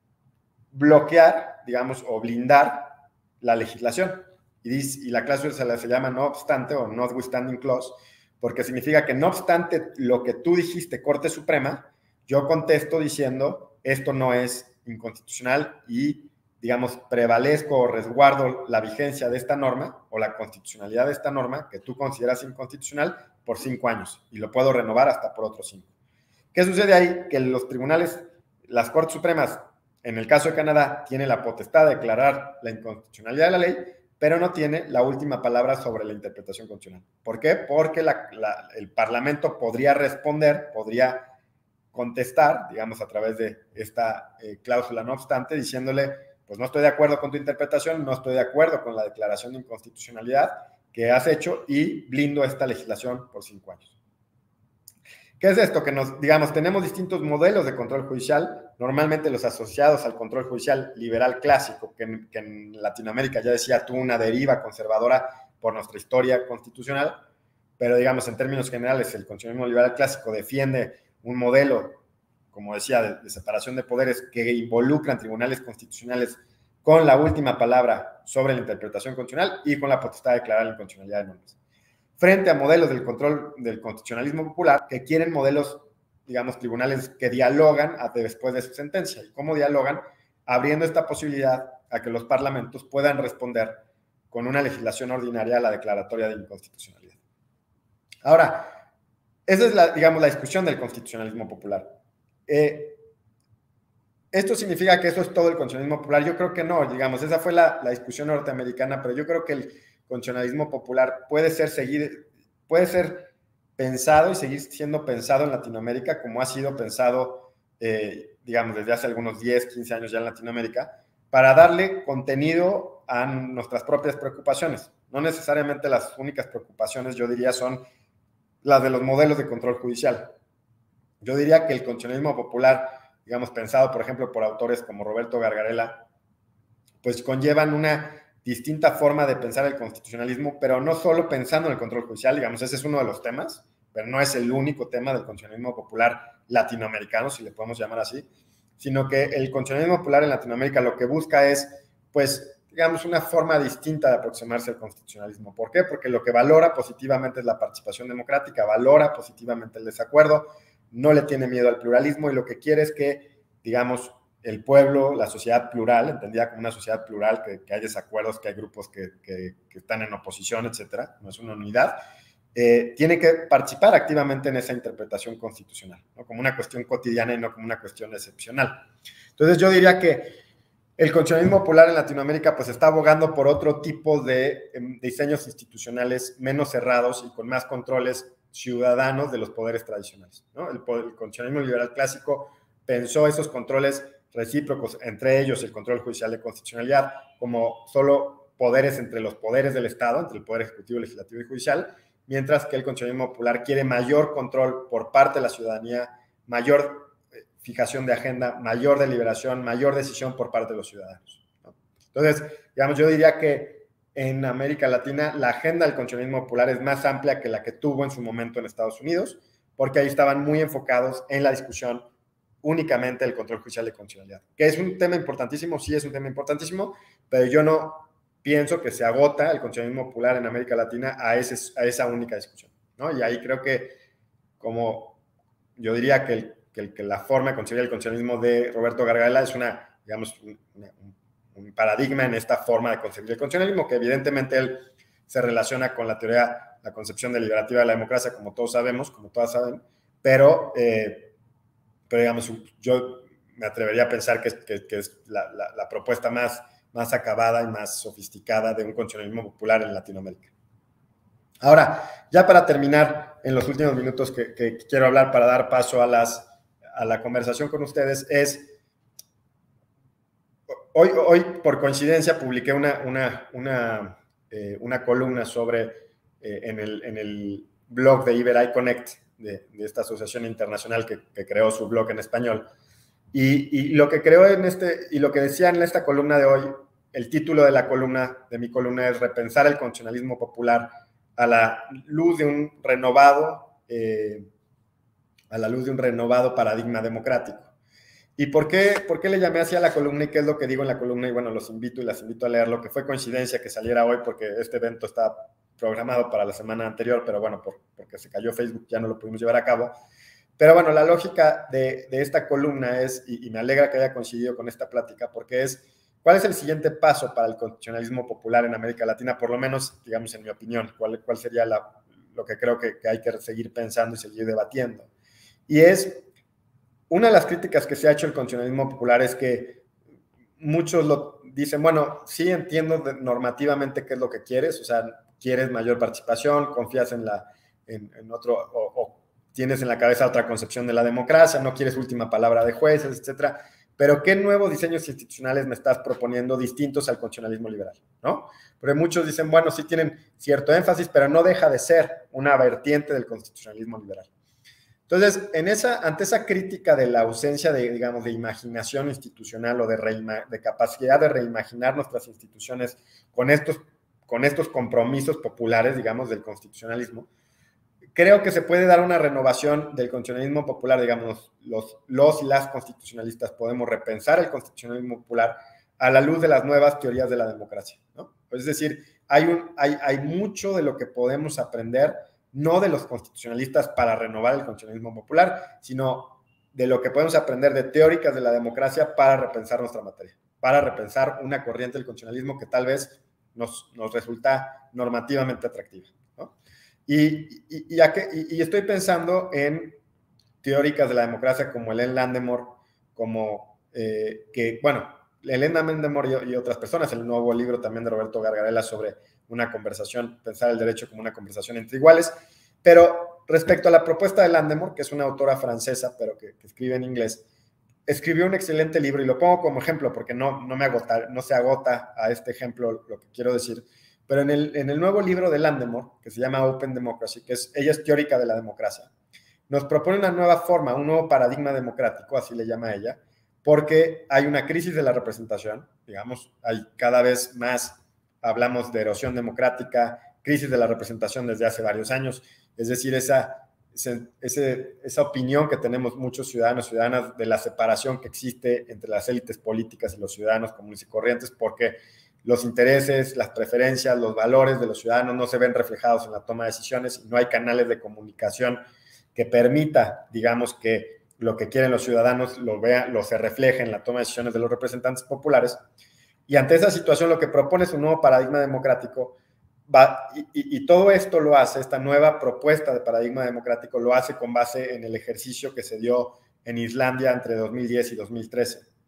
bloquear, digamos, o blindar la legislación. Y, dice, y la cláusula se, la, se llama no obstante o notwithstanding clause, porque significa que no obstante lo que tú dijiste, Corte Suprema, yo contesto diciendo esto no es inconstitucional y, digamos, prevalezco o resguardo la vigencia de esta norma o la constitucionalidad de esta norma que tú consideras inconstitucional por cinco años y lo puedo renovar hasta por otros cinco. ¿Qué sucede ahí? Que los tribunales, las Cortes Supremas, en el caso de Canadá, tienen la potestad de declarar la inconstitucionalidad de la ley, pero no tiene la última palabra sobre la interpretación constitucional. ¿Por qué? Porque la, la, el Parlamento podría responder, podría contestar, digamos, a través de esta eh, cláusula no obstante, diciéndole, pues no estoy de acuerdo con tu interpretación, no estoy de acuerdo con la declaración de inconstitucionalidad que has hecho y blindo esta legislación por cinco años. ¿Qué es esto? Que nos, digamos, tenemos distintos modelos de control judicial, normalmente los asociados al control judicial liberal clásico, que en, que en Latinoamérica ya decía tuvo una deriva conservadora por nuestra historia constitucional, pero digamos, en términos generales, el constitucionalismo liberal clásico defiende un modelo, como decía, de, de separación de poderes que involucran tribunales constitucionales con la última palabra sobre la interpretación constitucional y con la potestad de declarar la inconstitucionalidad de normas. Frente a modelos del control del constitucionalismo popular que quieren modelos, digamos, tribunales que dialogan después de su sentencia. ¿Y cómo dialogan? Abriendo esta posibilidad a que los parlamentos puedan responder con una legislación ordinaria a la declaratoria de inconstitucionalidad. Ahora, esa es, la, digamos, la discusión del constitucionalismo popular. Eh, ¿Esto significa que eso es todo el constitucionalismo popular? Yo creo que no, digamos, esa fue la, la discusión norteamericana, pero yo creo que el constitucionalismo popular puede ser, seguir, puede ser pensado y seguir siendo pensado en Latinoamérica como ha sido pensado, eh, digamos, desde hace algunos diez, quince años ya en Latinoamérica, para darle contenido a nuestras propias preocupaciones. No necesariamente las únicas preocupaciones, yo diría, son las de los modelos de control judicial. Yo diría que el constitucionalismo popular, digamos, pensado, por ejemplo, por autores como Roberto Gargarella, pues conllevan una distinta forma de pensar el constitucionalismo, pero no solo pensando en el control judicial, digamos, ese es uno de los temas, pero no es el único tema del constitucionalismo popular latinoamericano, si le podemos llamar así, sino que el constitucionalismo popular en Latinoamérica lo que busca es, pues, digamos, una forma distinta de aproximarse al constitucionalismo. ¿Por qué? Porque lo que valora positivamente es la participación democrática, valora positivamente el desacuerdo, no le tiene miedo al pluralismo y lo que quiere es que, digamos, el pueblo, la sociedad plural, entendida como una sociedad plural, que, que hay desacuerdos, que hay grupos que, que, que están en oposición, etcétera, no es una unidad, eh, tiene que participar activamente en esa interpretación constitucional, ¿no? Como una cuestión cotidiana y no como una cuestión excepcional. Entonces yo diría que el constitucionalismo popular en Latinoamérica pues está abogando por otro tipo de eh, diseños institucionales menos cerrados y con más controles ciudadanos de los poderes tradicionales, ¿no? El, poder, el constitucionalismo liberal clásico pensó esos controles recíprocos, entre ellos el control judicial de constitucionalidad, como solo poderes entre los poderes del Estado, entre el poder ejecutivo, legislativo y judicial, mientras que el constitucionalismo popular quiere mayor control por parte de la ciudadanía, mayor fijación de agenda, mayor deliberación, mayor decisión por parte de los ciudadanos, ¿no? Entonces, digamos, yo diría que en América Latina la agenda del constitucionalismo popular es más amplia que la que tuvo en su momento en Estados Unidos, porque ahí estaban muy enfocados en la discusión únicamente del control judicial de constitucionalidad, que es un tema importantísimo, sí es un tema importantísimo, pero yo no pienso que se agota el constitucionalismo popular en América Latina a, ese, a esa única discusión, ¿no? Y ahí creo que, como yo diría que el Que, que la forma de concebir el constitucionalismo de Roberto Gargarella es una, digamos, un, un, un paradigma en esta forma de concebir el constitucionalismo, que evidentemente él se relaciona con la teoría, la concepción deliberativa de la democracia, como todos sabemos, como todas saben, pero, eh, pero digamos, yo me atrevería a pensar que, que, que es la, la, la propuesta más, más acabada y más sofisticada de un constitucionalismo popular en Latinoamérica. Ahora, ya para terminar, en los últimos minutos que, que quiero hablar para dar paso a las a la conversación con ustedes es, hoy, hoy por coincidencia publiqué una, una, una, eh, una columna sobre, eh, en, el, en el blog de Iberai Connect, de, de esta asociación internacional que, que creó su blog en español, y, y lo que creo en este, y lo que decía en esta columna de hoy, el título de la columna, de mi columna es Repensar el constitucionalismo popular a la luz de un renovado eh, a la luz de un renovado paradigma democrático. ¿Y por qué, por qué le llamé así a la columna y qué es lo que digo en la columna? Y bueno, los invito y las invito a leerlo, que fue coincidencia que saliera hoy porque este evento está programado para la semana anterior, pero bueno, por, porque se cayó Facebook ya no lo pudimos llevar a cabo. Pero bueno, la lógica de, de esta columna es, y, y me alegra que haya coincidido con esta plática, porque es, ¿cuál es el siguiente paso para el constitucionalismo popular en América Latina? Por lo menos, digamos, en mi opinión, ¿cuál, cuál sería la, lo que creo que, que hay que seguir pensando y seguir debatiendo? Y es, una de las críticas que se ha hecho el constitucionalismo popular es que muchos lo dicen, bueno, sí entiendo normativamente qué es lo que quieres, o sea, quieres mayor participación, confías en, la, en, en otro, o, o tienes en la cabeza otra concepción de la democracia, no quieres última palabra de jueces, etcétera, pero ¿qué nuevos diseños institucionales me estás proponiendo distintos al constitucionalismo liberal, ¿no? Porque muchos dicen, bueno, sí tienen cierto énfasis, pero no deja de ser una vertiente del constitucionalismo liberal. Entonces, en esa, ante esa crítica de la ausencia de, digamos, de imaginación institucional o de, reima, de capacidad de reimaginar nuestras instituciones con estos, con estos compromisos populares, digamos, del constitucionalismo, creo que se puede dar una renovación del constitucionalismo popular, digamos, los, los y las constitucionalistas podemos repensar el constitucionalismo popular a la luz de las nuevas teorías de la democracia, ¿no? Es decir, hay, un, hay, hay mucho de lo que podemos aprender, no de los constitucionalistas para renovar el constitucionalismo popular, sino de lo que podemos aprender de teóricas de la democracia para repensar nuestra materia, para repensar una corriente del constitucionalismo que tal vez nos, nos resulta normativamente atractiva, ¿no? Y, y, y, y, y estoy pensando en teóricas de la democracia como Hélène Landemore, como eh, que, bueno, Hélène Landemore y, y otras personas, el nuevo libro también de Roberto Gargarella sobre una conversación, pensar el derecho como una conversación entre iguales, pero respecto a la propuesta de Landemore, que es una autora francesa, pero que, que escribe en inglés, escribió un excelente libro, y lo pongo como ejemplo porque no, no, me agota, no se agota a este ejemplo lo que quiero decir, pero en el, en el nuevo libro de Landemore, que se llama Open Democracy, que es, ella es teórica de la democracia, nos propone una nueva forma, un nuevo paradigma democrático, así le llama ella, porque hay una crisis de la representación, digamos, hay cada vez más, hablamos de erosión democrática, crisis de la representación desde hace varios años, es decir, esa, ese, ese, esa opinión que tenemos muchos ciudadanos y ciudadanas de la separación que existe entre las élites políticas y los ciudadanos comunes y corrientes, porque los intereses, las preferencias, los valores de los ciudadanos no se ven reflejados en la toma de decisiones y no hay canales de comunicación que permita, digamos, que lo que quieren los ciudadanos lo vea, lo se refleje en la toma de decisiones de los representantes populares. Y ante esa situación lo que propone es un nuevo paradigma democrático, va, y, y, y todo esto lo hace, esta nueva propuesta de paradigma democrático lo hace con base en el ejercicio que se dio en Islandia entre dos mil diez y dos mil trece.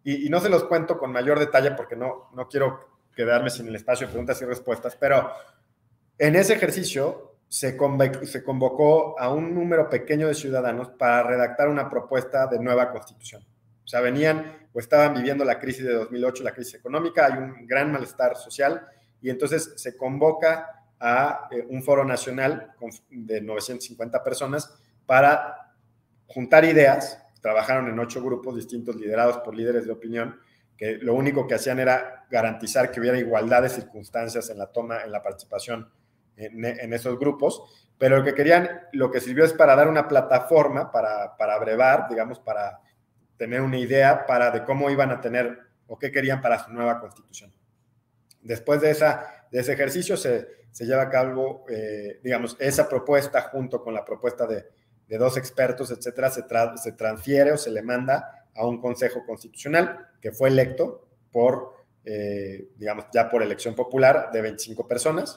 y, y no se los cuento con mayor detalle porque no, no quiero quedarme sin el espacio de preguntas y respuestas, pero en ese ejercicio se convocó, se convocó a un número pequeño de ciudadanos para redactar una propuesta de nueva constitución. O sea, venían o estaban viviendo la crisis de dos mil ocho, la crisis económica, hay un gran malestar social, y entonces se convoca a eh, un foro nacional de novecientas cincuenta personas para juntar ideas. Trabajaron en ocho grupos distintos liderados por líderes de opinión, que lo único que hacían era garantizar que hubiera igualdad de circunstancias en la toma, en la participación en, en esos grupos, pero lo que querían, lo que sirvió es para dar una plataforma, para, para brevar, digamos, para tener una idea para de cómo iban a tener o qué querían para su nueva constitución. Después de, esa, de ese ejercicio se, se lleva a cabo, eh, digamos, esa propuesta junto con la propuesta de, de dos expertos, etcétera, se, tra se transfiere o se le manda a un consejo constitucional que fue electo por, eh, digamos, ya por elección popular de veinticinco personas,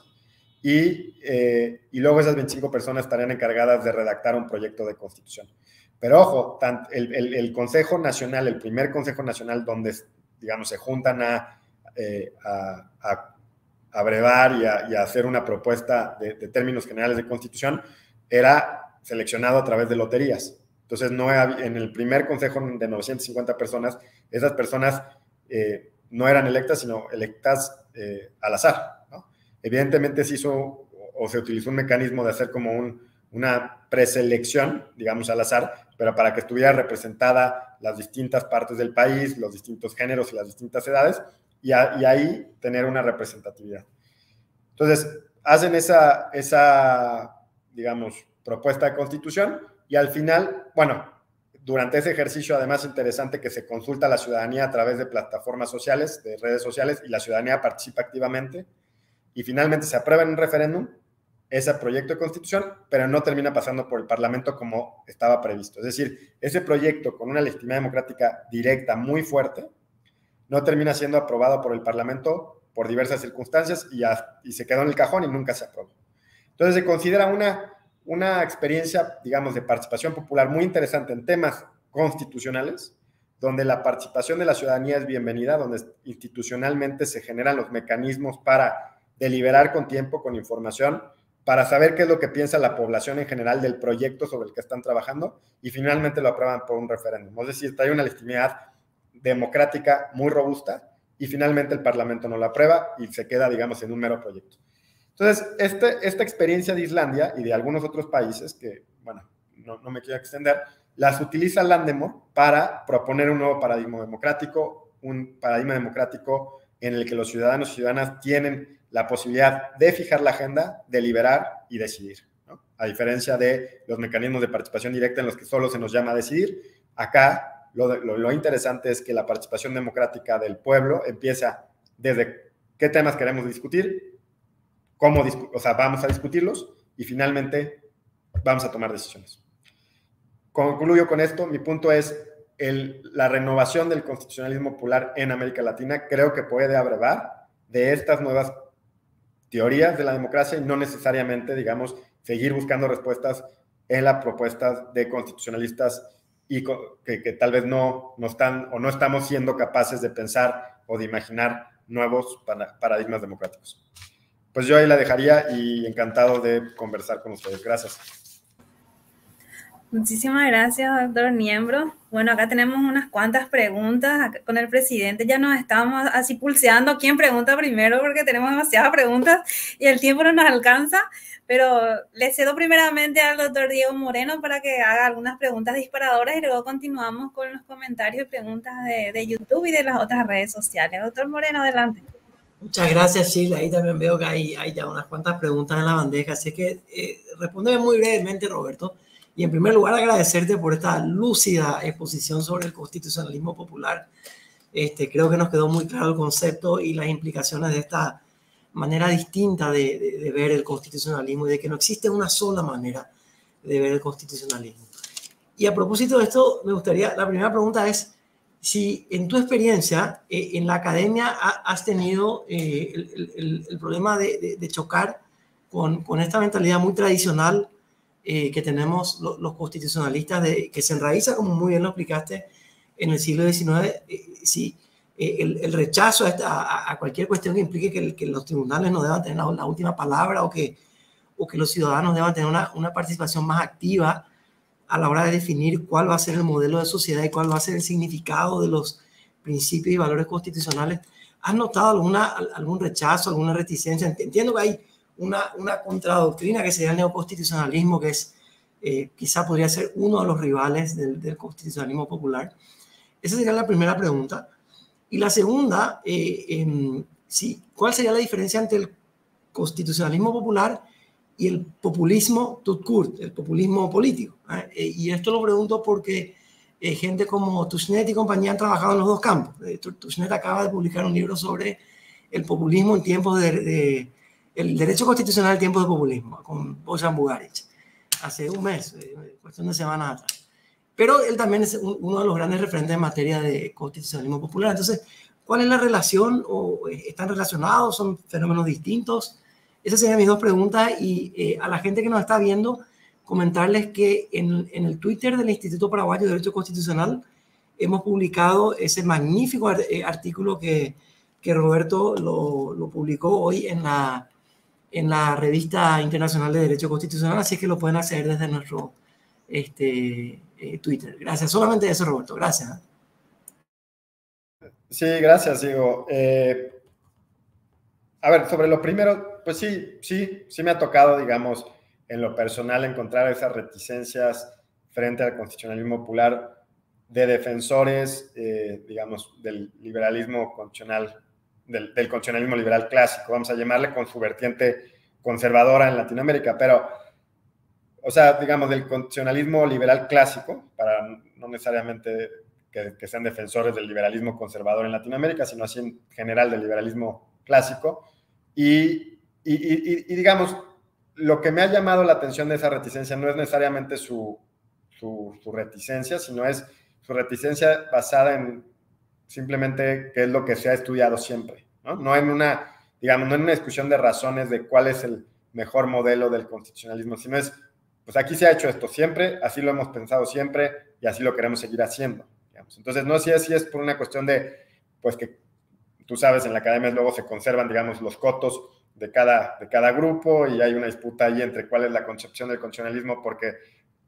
y, eh, y luego esas veinticinco personas estarían encargadas de redactar un proyecto de constitución. Pero ojo, el, el, el Consejo Nacional, el primer Consejo Nacional donde, digamos, se juntan a, eh, a, a, a brevar y a, y a hacer una propuesta de, de términos generales de constitución, era seleccionado a través de loterías. Entonces, no había, en el primer consejo de novecientas cincuenta personas, esas personas eh, no eran electas, sino electas eh, al azar, ¿no? Evidentemente se hizo o se utilizó un mecanismo de hacer como un, una preselección, digamos al azar, pero para que estuviera representada las distintas partes del país, los distintos géneros y las distintas edades, y, a, y ahí tener una representatividad. Entonces, hacen esa, esa, digamos, propuesta de constitución, y al final, bueno, durante ese ejercicio, además, interesante que se consulta a la ciudadanía a través de plataformas sociales, de redes sociales, y la ciudadanía participa activamente, y finalmente se aprueba en un referéndum ese proyecto de constitución, pero no termina pasando por el Parlamento como estaba previsto. Es decir, ese proyecto con una legitimidad democrática directa muy fuerte no termina siendo aprobado por el Parlamento por diversas circunstancias y, a, y se quedó en el cajón y nunca se aprobó. Entonces se considera una, una experiencia, digamos, de participación popular muy interesante en temas constitucionales, donde la participación de la ciudadanía es bienvenida, donde institucionalmente se generan los mecanismos para deliberar con tiempo, con información, para saber qué es lo que piensa la población en general del proyecto sobre el que están trabajando, y finalmente lo aprueban por un referéndum. Es decir, hay una legitimidad democrática muy robusta y finalmente el Parlamento no lo aprueba y se queda, digamos, en un mero proyecto. Entonces, este, esta experiencia de Islandia y de algunos otros países, que, bueno, no, no me quiero extender, las utiliza Landemore para proponer un nuevo paradigma democrático, un paradigma democrático en el que los ciudadanos y ciudadanas tienen la posibilidad de fijar la agenda, deliberar y decidir, ¿no? A diferencia de los mecanismos de participación directa en los que solo se nos llama a decidir, acá lo, lo, lo interesante es que la participación democrática del pueblo empieza desde qué temas queremos discutir, cómo, o sea, vamos a discutirlos y finalmente vamos a tomar decisiones. Concluyo con esto. Mi punto es el, la renovación del constitucionalismo popular en América Latina creo que puede abrevar de estas nuevas teorías de la democracia y no necesariamente, digamos, seguir buscando respuestas en las propuestas de constitucionalistas y que, que tal vez no, no están o no estamos siendo capaces de pensar o de imaginar nuevos paradigmas democráticos. Pues yo ahí la dejaría y encantado de conversar con ustedes. Gracias. Muchísimas gracias, doctor Niembro. Bueno, acá tenemos unas cuantas preguntas acá con el presidente. Ya nos estamos así pulseando quién pregunta primero porque tenemos demasiadas preguntas y el tiempo no nos alcanza, pero le cedo primeramente al doctor Diego Moreno para que haga algunas preguntas disparadoras y luego continuamos con los comentarios y preguntas de, de YouTube y de las otras redes sociales. Doctor Moreno, adelante. Muchas gracias, Sheila. Ahí también veo que hay, hay ya unas cuantas preguntas en la bandeja, así que eh, respóndeme muy brevemente, Roberto. Y en primer lugar, agradecerte por esta lúcida exposición sobre el constitucionalismo popular. Este, creo que nos quedó muy claro el concepto y las implicaciones de esta manera distinta de, de, de ver el constitucionalismo y de que no existe una sola manera de ver el constitucionalismo. Y a propósito de esto, me gustaría, la primera pregunta es, si en tu experiencia eh, en la academia ha, has tenido eh, el, el, el problema de, de, de chocar con, con esta mentalidad muy tradicional Eh, que tenemos los, los constitucionalistas, de, que se enraiza, como muy bien lo explicaste, en el siglo diecinueve, eh, sí, eh, el, el rechazo a, esta, a, a cualquier cuestión que implique que, el, que los tribunales no deban tener la, la última palabra o que, o que los ciudadanos deban tener una, una participación más activa a la hora de definir cuál va a ser el modelo de sociedad y cuál va a ser el significado de los principios y valores constitucionales. ¿Has notado alguna, algún rechazo, alguna reticencia? Entiendo que hay una, una contradoctrina que sería el neoconstitucionalismo, que es, eh, quizá podría ser uno de los rivales del, del constitucionalismo popular. Esa sería la primera pregunta. Y la segunda, eh, eh, sí, ¿cuál sería la diferencia entre el constitucionalismo popular y el populismo tout court, el populismo político? ¿eh? Y esto lo pregunto porque eh, gente como Tushnet y compañía han trabajado en los dos campos. Eh, Tushnet acaba de publicar un libro sobre el populismo en tiempos de, de el derecho constitucional en tiempos de populismo, con Bojan Bugaric, hace un mes, eh, cuestión de semanas atrás. Pero él también es un, uno de los grandes referentes en materia de constitucionalismo popular. Entonces, ¿cuál es la relación? ¿O están relacionados? ¿Son fenómenos distintos? Esas serían mis dos preguntas. Y eh, a la gente que nos está viendo, comentarles que en, en el Twitter del Instituto Paraguayo de Derecho Constitucional hemos publicado ese magnífico artículo que, que Roberto lo, lo publicó hoy en la, en la Revista Internacional de Derecho Constitucional, así que lo pueden hacer desde nuestro este, eh, Twitter. Gracias. Solamente eso, Roberto. Gracias. Sí, gracias, Diego. Eh, a ver, sobre lo primero, pues sí, sí, sí me ha tocado, digamos, en lo personal encontrar esas reticencias frente al constitucionalismo popular de defensores, eh, digamos, del liberalismo constitucional, del, del constitucionalismo liberal clásico, vamos a llamarle, con su vertiente conservadora en Latinoamérica, pero, o sea, digamos, del constitucionalismo liberal clásico, para no necesariamente que, que sean defensores del liberalismo conservador en Latinoamérica, sino así en general del liberalismo clásico, y, y, y, y digamos, lo que me ha llamado la atención de esa reticencia no es necesariamente su, su, su reticencia, sino es su reticencia basada en simplemente qué es lo que se ha estudiado siempre, ¿no? No en una, digamos, no en una discusión de razones de cuál es el mejor modelo del constitucionalismo, sino es, pues aquí se ha hecho esto siempre, así lo hemos pensado siempre y así lo queremos seguir haciendo, digamos. Entonces, no sé si es por una cuestión de, pues que tú sabes, en la academia luego se conservan, digamos, los cotos de cada, de cada grupo y hay una disputa ahí entre cuál es la concepción del constitucionalismo porque,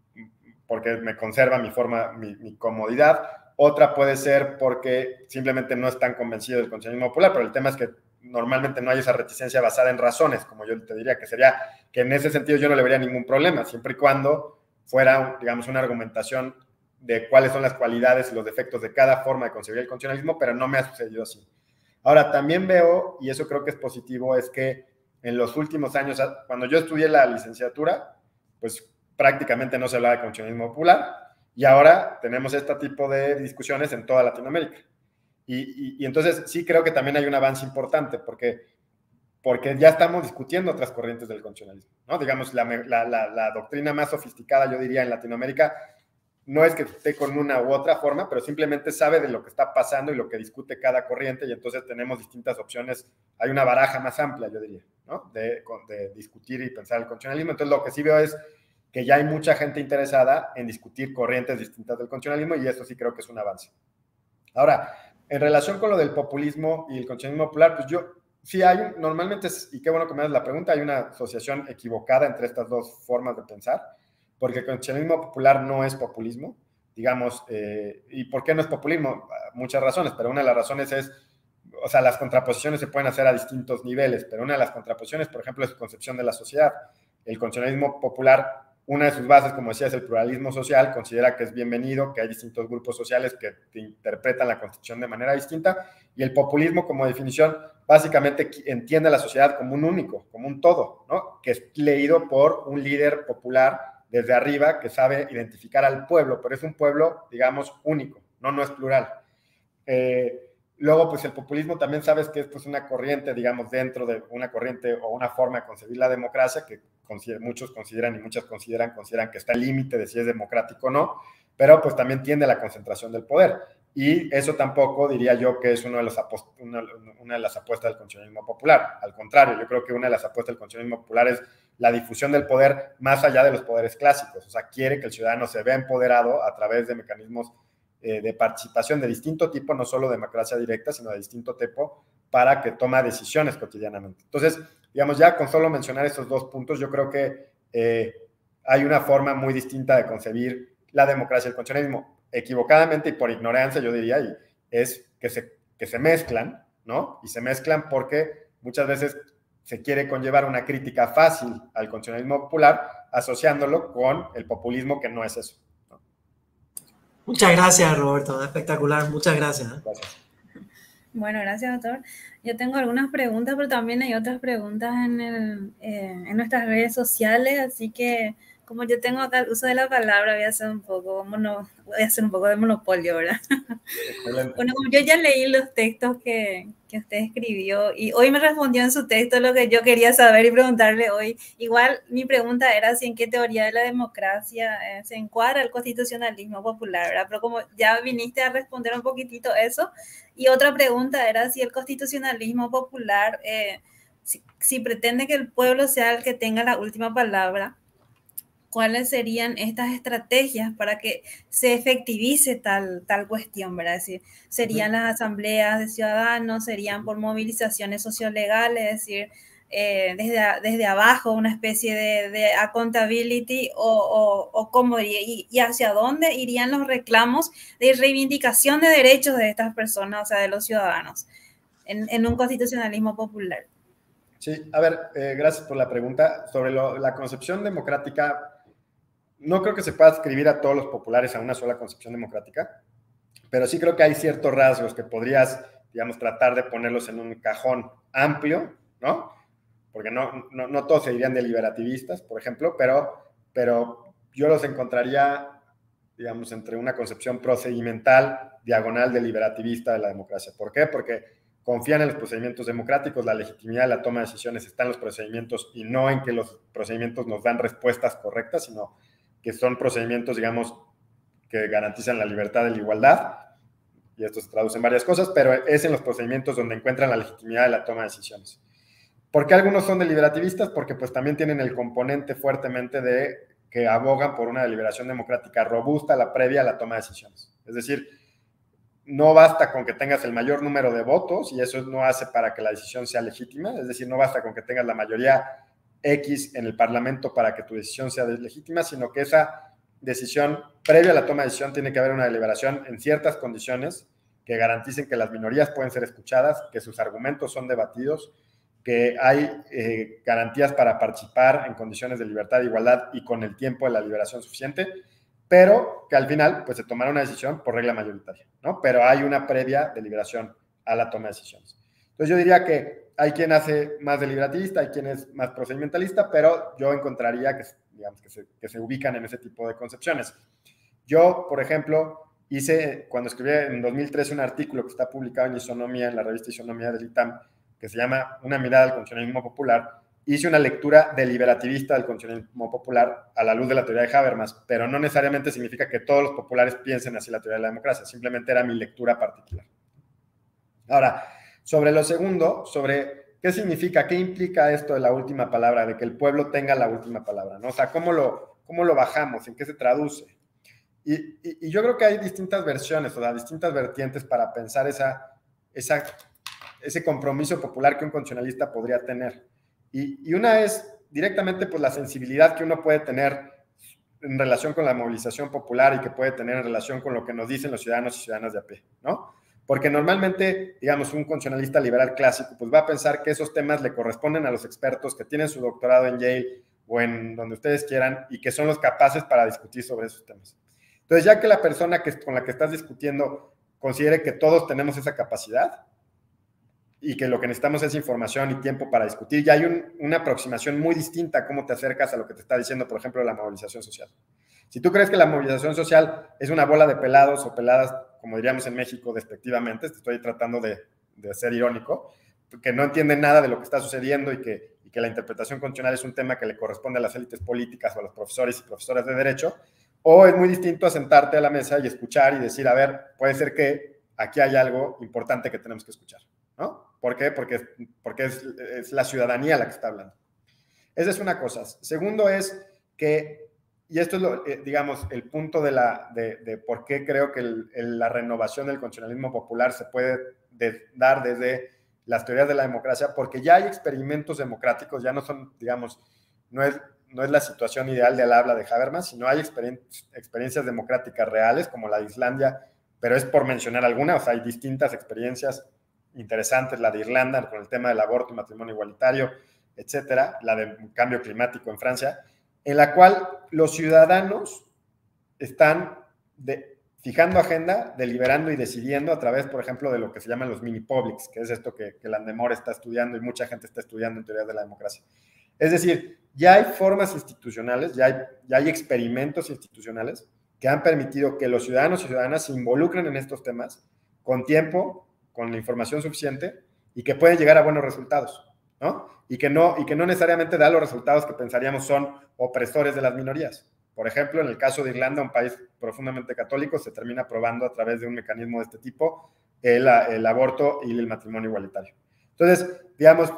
porque me conserva mi forma, mi, mi comodidad. Otra puede ser porque simplemente no están convencidos del constitucionalismo popular, pero el tema es que normalmente no hay esa reticencia basada en razones, como yo te diría, que sería que en ese sentido yo no le vería ningún problema, siempre y cuando fuera, digamos, una argumentación de cuáles son las cualidades y los defectos de cada forma de concebir el constitucionalismo, pero no me ha sucedido así. Ahora, también veo, y eso creo que es positivo, es que en los últimos años, cuando yo estudié la licenciatura, pues prácticamente no se hablaba de constitucionalismo popular, y ahora tenemos este tipo de discusiones en toda Latinoamérica. Y, y, y entonces sí creo que también hay un avance importante, porque, porque ya estamos discutiendo otras corrientes del constitucionalismo, ¿no? Digamos, la, la, la, la doctrina más sofisticada, yo diría, en Latinoamérica, no es que esté con una u otra forma, pero simplemente sabe de lo que está pasando y lo que discute cada corriente, y entonces tenemos distintas opciones. Hay una baraja más amplia, yo diría, ¿no? De, de discutir y pensar el constitucionalismo. Entonces, lo que sí veo es que ya hay mucha gente interesada en discutir corrientes distintas del constitucionalismo, y eso sí creo que es un avance. Ahora, en relación con lo del populismo y el constitucionalismo popular, pues yo, sí hay, normalmente, y qué bueno que me das la pregunta, hay una asociación equivocada entre estas dos formas de pensar, porque el constitucionalismo popular no es populismo, digamos, eh, ¿y por qué no es populismo? Muchas razones, pero una de las razones es, o sea, las contraposiciones se pueden hacer a distintos niveles, pero una de las contraposiciones, por ejemplo, es su concepción de la sociedad. El constitucionalismo popular, una de sus bases, como decía, es el pluralismo social, considera que es bienvenido, que hay distintos grupos sociales que, que interpretan la Constitución de manera distinta, y el populismo, como definición, básicamente entiende a la sociedad como un único, como un todo, ¿no? Que es leído por un líder popular desde arriba, que sabe identificar al pueblo, pero es un pueblo, digamos, único, no, no es plural. Eh, luego, pues el populismo también sabes que es pues, una corriente, digamos, dentro de una corriente o una forma de concebir la democracia, que consider, muchos consideran y muchas consideran, consideran que está al límite de si es democrático o no, pero pues también tiende a la concentración del poder. Y eso tampoco diría yo que es uno de los una, una de las apuestas del constitucionalismo popular. Al contrario, yo creo que una de las apuestas del constitucionalismo popular es la difusión del poder más allá de los poderes clásicos. O sea, quiere que el ciudadano se vea empoderado a través de mecanismos eh, de participación de distinto tipo, no solo democracia directa, sino de distinto tipo, para que toma decisiones cotidianamente. Entonces, digamos, ya con solo mencionar estos dos puntos, yo creo que eh, hay una forma muy distinta de concebir la democracia y el constitucionalismo. Equivocadamente y por ignorancia, yo diría, y es que se, que se mezclan, ¿no? Y se mezclan porque muchas veces se quiere conllevar una crítica fácil al constitucionalismo popular asociándolo con el populismo, que no es eso, ¿no? Muchas gracias, Roberto. Espectacular. Muchas gracias. Gracias. Bueno, gracias, doctor. Yo tengo algunas preguntas, pero también hay otras preguntas en, el, eh, en nuestras redes sociales, así que como yo tengo acá el uso de la palabra, voy a hacer un poco, mono, voy a hacer un poco de monopolio, ¿verdad? Excelente. Bueno, como yo ya leí los textos que, que usted escribió y hoy me respondió en su texto lo que yo quería saber y preguntarle hoy. Igual mi pregunta era si en qué teoría de la democracia eh, se encuadra el constitucionalismo popular, ¿verdad? Pero como ya viniste a responder un poquitito eso, y otra pregunta era si el constitucionalismo popular, eh, si, si pretende que el pueblo sea el que tenga la última palabra, ¿cuáles serían estas estrategias para que se efectivice tal, tal cuestión, ¿verdad? Es decir, ¿serían uh-huh. las asambleas de ciudadanos? ¿Serían por movilizaciones sociolegales? Es decir, eh, desde, desde abajo, una especie de, de accountability, o, o, o cómo y, y hacia dónde irían los reclamos de reivindicación de derechos de estas personas, o sea, de los ciudadanos, en, en un constitucionalismo popular. Sí, a ver, eh, gracias por la pregunta. Sobre lo, la concepción democrática, no creo que se pueda adscribir a todos los populares a una sola concepción democrática, pero sí creo que hay ciertos rasgos que podrías, digamos, tratar de ponerlos en un cajón amplio, ¿no? Porque no, no, no todos se dirían deliberativistas, por ejemplo, pero, pero yo los encontraría, digamos, entre una concepción procedimental, diagonal deliberativista de la democracia. ¿Por qué? Porque confían en los procedimientos democráticos, la legitimidad de la toma de decisiones está en los procedimientos y no en que los procedimientos nos dan respuestas correctas, sino que son procedimientos, digamos, que garantizan la libertad y la igualdad, y esto se traduce en varias cosas, pero es en los procedimientos donde encuentran la legitimidad de la toma de decisiones. ¿Por qué algunos son deliberativistas? Porque pues también tienen el componente fuertemente de que abogan por una deliberación democrática robusta, la previa a la toma de decisiones. Es decir, no basta con que tengas el mayor número de votos, y eso no hace para que la decisión sea legítima, es decir, no basta con que tengas la mayoría X en el Parlamento para que tu decisión sea legítima, sino que esa decisión, previa a la toma de decisión, tiene que haber una deliberación en ciertas condiciones que garanticen que las minorías pueden ser escuchadas, que sus argumentos son debatidos, que hay eh, garantías para participar en condiciones de libertad e igualdad y con el tiempo de la liberación suficiente, pero que al final pues, se tomará una decisión por regla mayoritaria, ¿no? Pero hay una previa deliberación a la toma de decisiones. Entonces yo diría que hay quien hace más deliberativista, hay quien es más procedimentalista, pero yo encontraría que, digamos, que, se, que se ubican en ese tipo de concepciones. Yo, por ejemplo, hice, cuando escribí en dos mil trece un artículo que está publicado en Isonomía, en la revista Isonomía del ITAM, que se llama Una mirada al constitucionalismo popular, hice una lectura deliberativista del constitucionalismo popular a la luz de la teoría de Habermas, pero no necesariamente significa que todos los populares piensen así la teoría de la democracia, simplemente era mi lectura particular. Ahora, sobre lo segundo, sobre qué significa, qué implica esto de la última palabra, de que el pueblo tenga la última palabra, ¿no? O sea, ¿cómo lo, cómo lo bajamos? ¿En qué se traduce? Y, y, y yo creo que hay distintas versiones, o sea, distintas vertientes para pensar esa, esa, ese compromiso popular que un constitucionalista podría tener. Y, y una es directamente pues, la sensibilidad que uno puede tener en relación con la movilización popular y que puede tener en relación con lo que nos dicen los ciudadanos y ciudadanas de a pie, ¿no? Porque normalmente, digamos, un constitucionalista liberal clásico pues va a pensar que esos temas le corresponden a los expertos que tienen su doctorado en Yale o en donde ustedes quieran y que son los capaces para discutir sobre esos temas. Entonces, ya que la persona que, con la que estás discutiendo considere que todos tenemos esa capacidad y que lo que necesitamos es información y tiempo para discutir, ya hay un, una aproximación muy distinta a cómo te acercas a lo que te está diciendo, por ejemplo, la movilización social. Si tú crees que la movilización social es una bola de pelados o peladas, como diríamos en México, despectivamente, estoy tratando de, de ser irónico, que no entienden nada de lo que está sucediendo y que, y que la interpretación constitucional es un tema que le corresponde a las élites políticas o a los profesores y profesoras de derecho, o es muy distinto a sentarte a la mesa y escuchar y decir, a ver, puede ser que aquí hay algo importante que tenemos que escuchar, ¿no? ¿Por qué? Porque, porque es, es la ciudadanía la que está hablando. Esa es una cosa. Segundo es que y esto es, lo, eh, digamos, el punto de, la, de, de por qué creo que el, el, la renovación del constitucionalismo popular se puede de, dar desde las teorías de la democracia, porque ya hay experimentos democráticos, ya no son, digamos, no es, no es la situación ideal del habla de Habermas, sino hay experien experiencias democráticas reales, como la de Islandia, pero es por mencionar alguna, o sea, hay distintas experiencias interesantes, la de Irlanda con el tema del aborto y matrimonio igualitario, etcétera, la del cambio climático en Francia, en la cual los ciudadanos están de, fijando agenda, deliberando y decidiendo a través, por ejemplo, de lo que se llaman los mini-publics, que es esto que, que Landemore está estudiando y mucha gente está estudiando en teorías de la democracia. Es decir, ya hay formas institucionales, ya hay, ya hay experimentos institucionales que han permitido que los ciudadanos y ciudadanas se involucren en estos temas con tiempo, con la información suficiente y que pueden llegar a buenos resultados, ¿no? Y que no, y que no necesariamente da los resultados que pensaríamos son opresores de las minorías. Por ejemplo, en el caso de Irlanda, un país profundamente católico, se termina aprobando a través de un mecanismo de este tipo el, el aborto y el matrimonio igualitario. Entonces, digamos,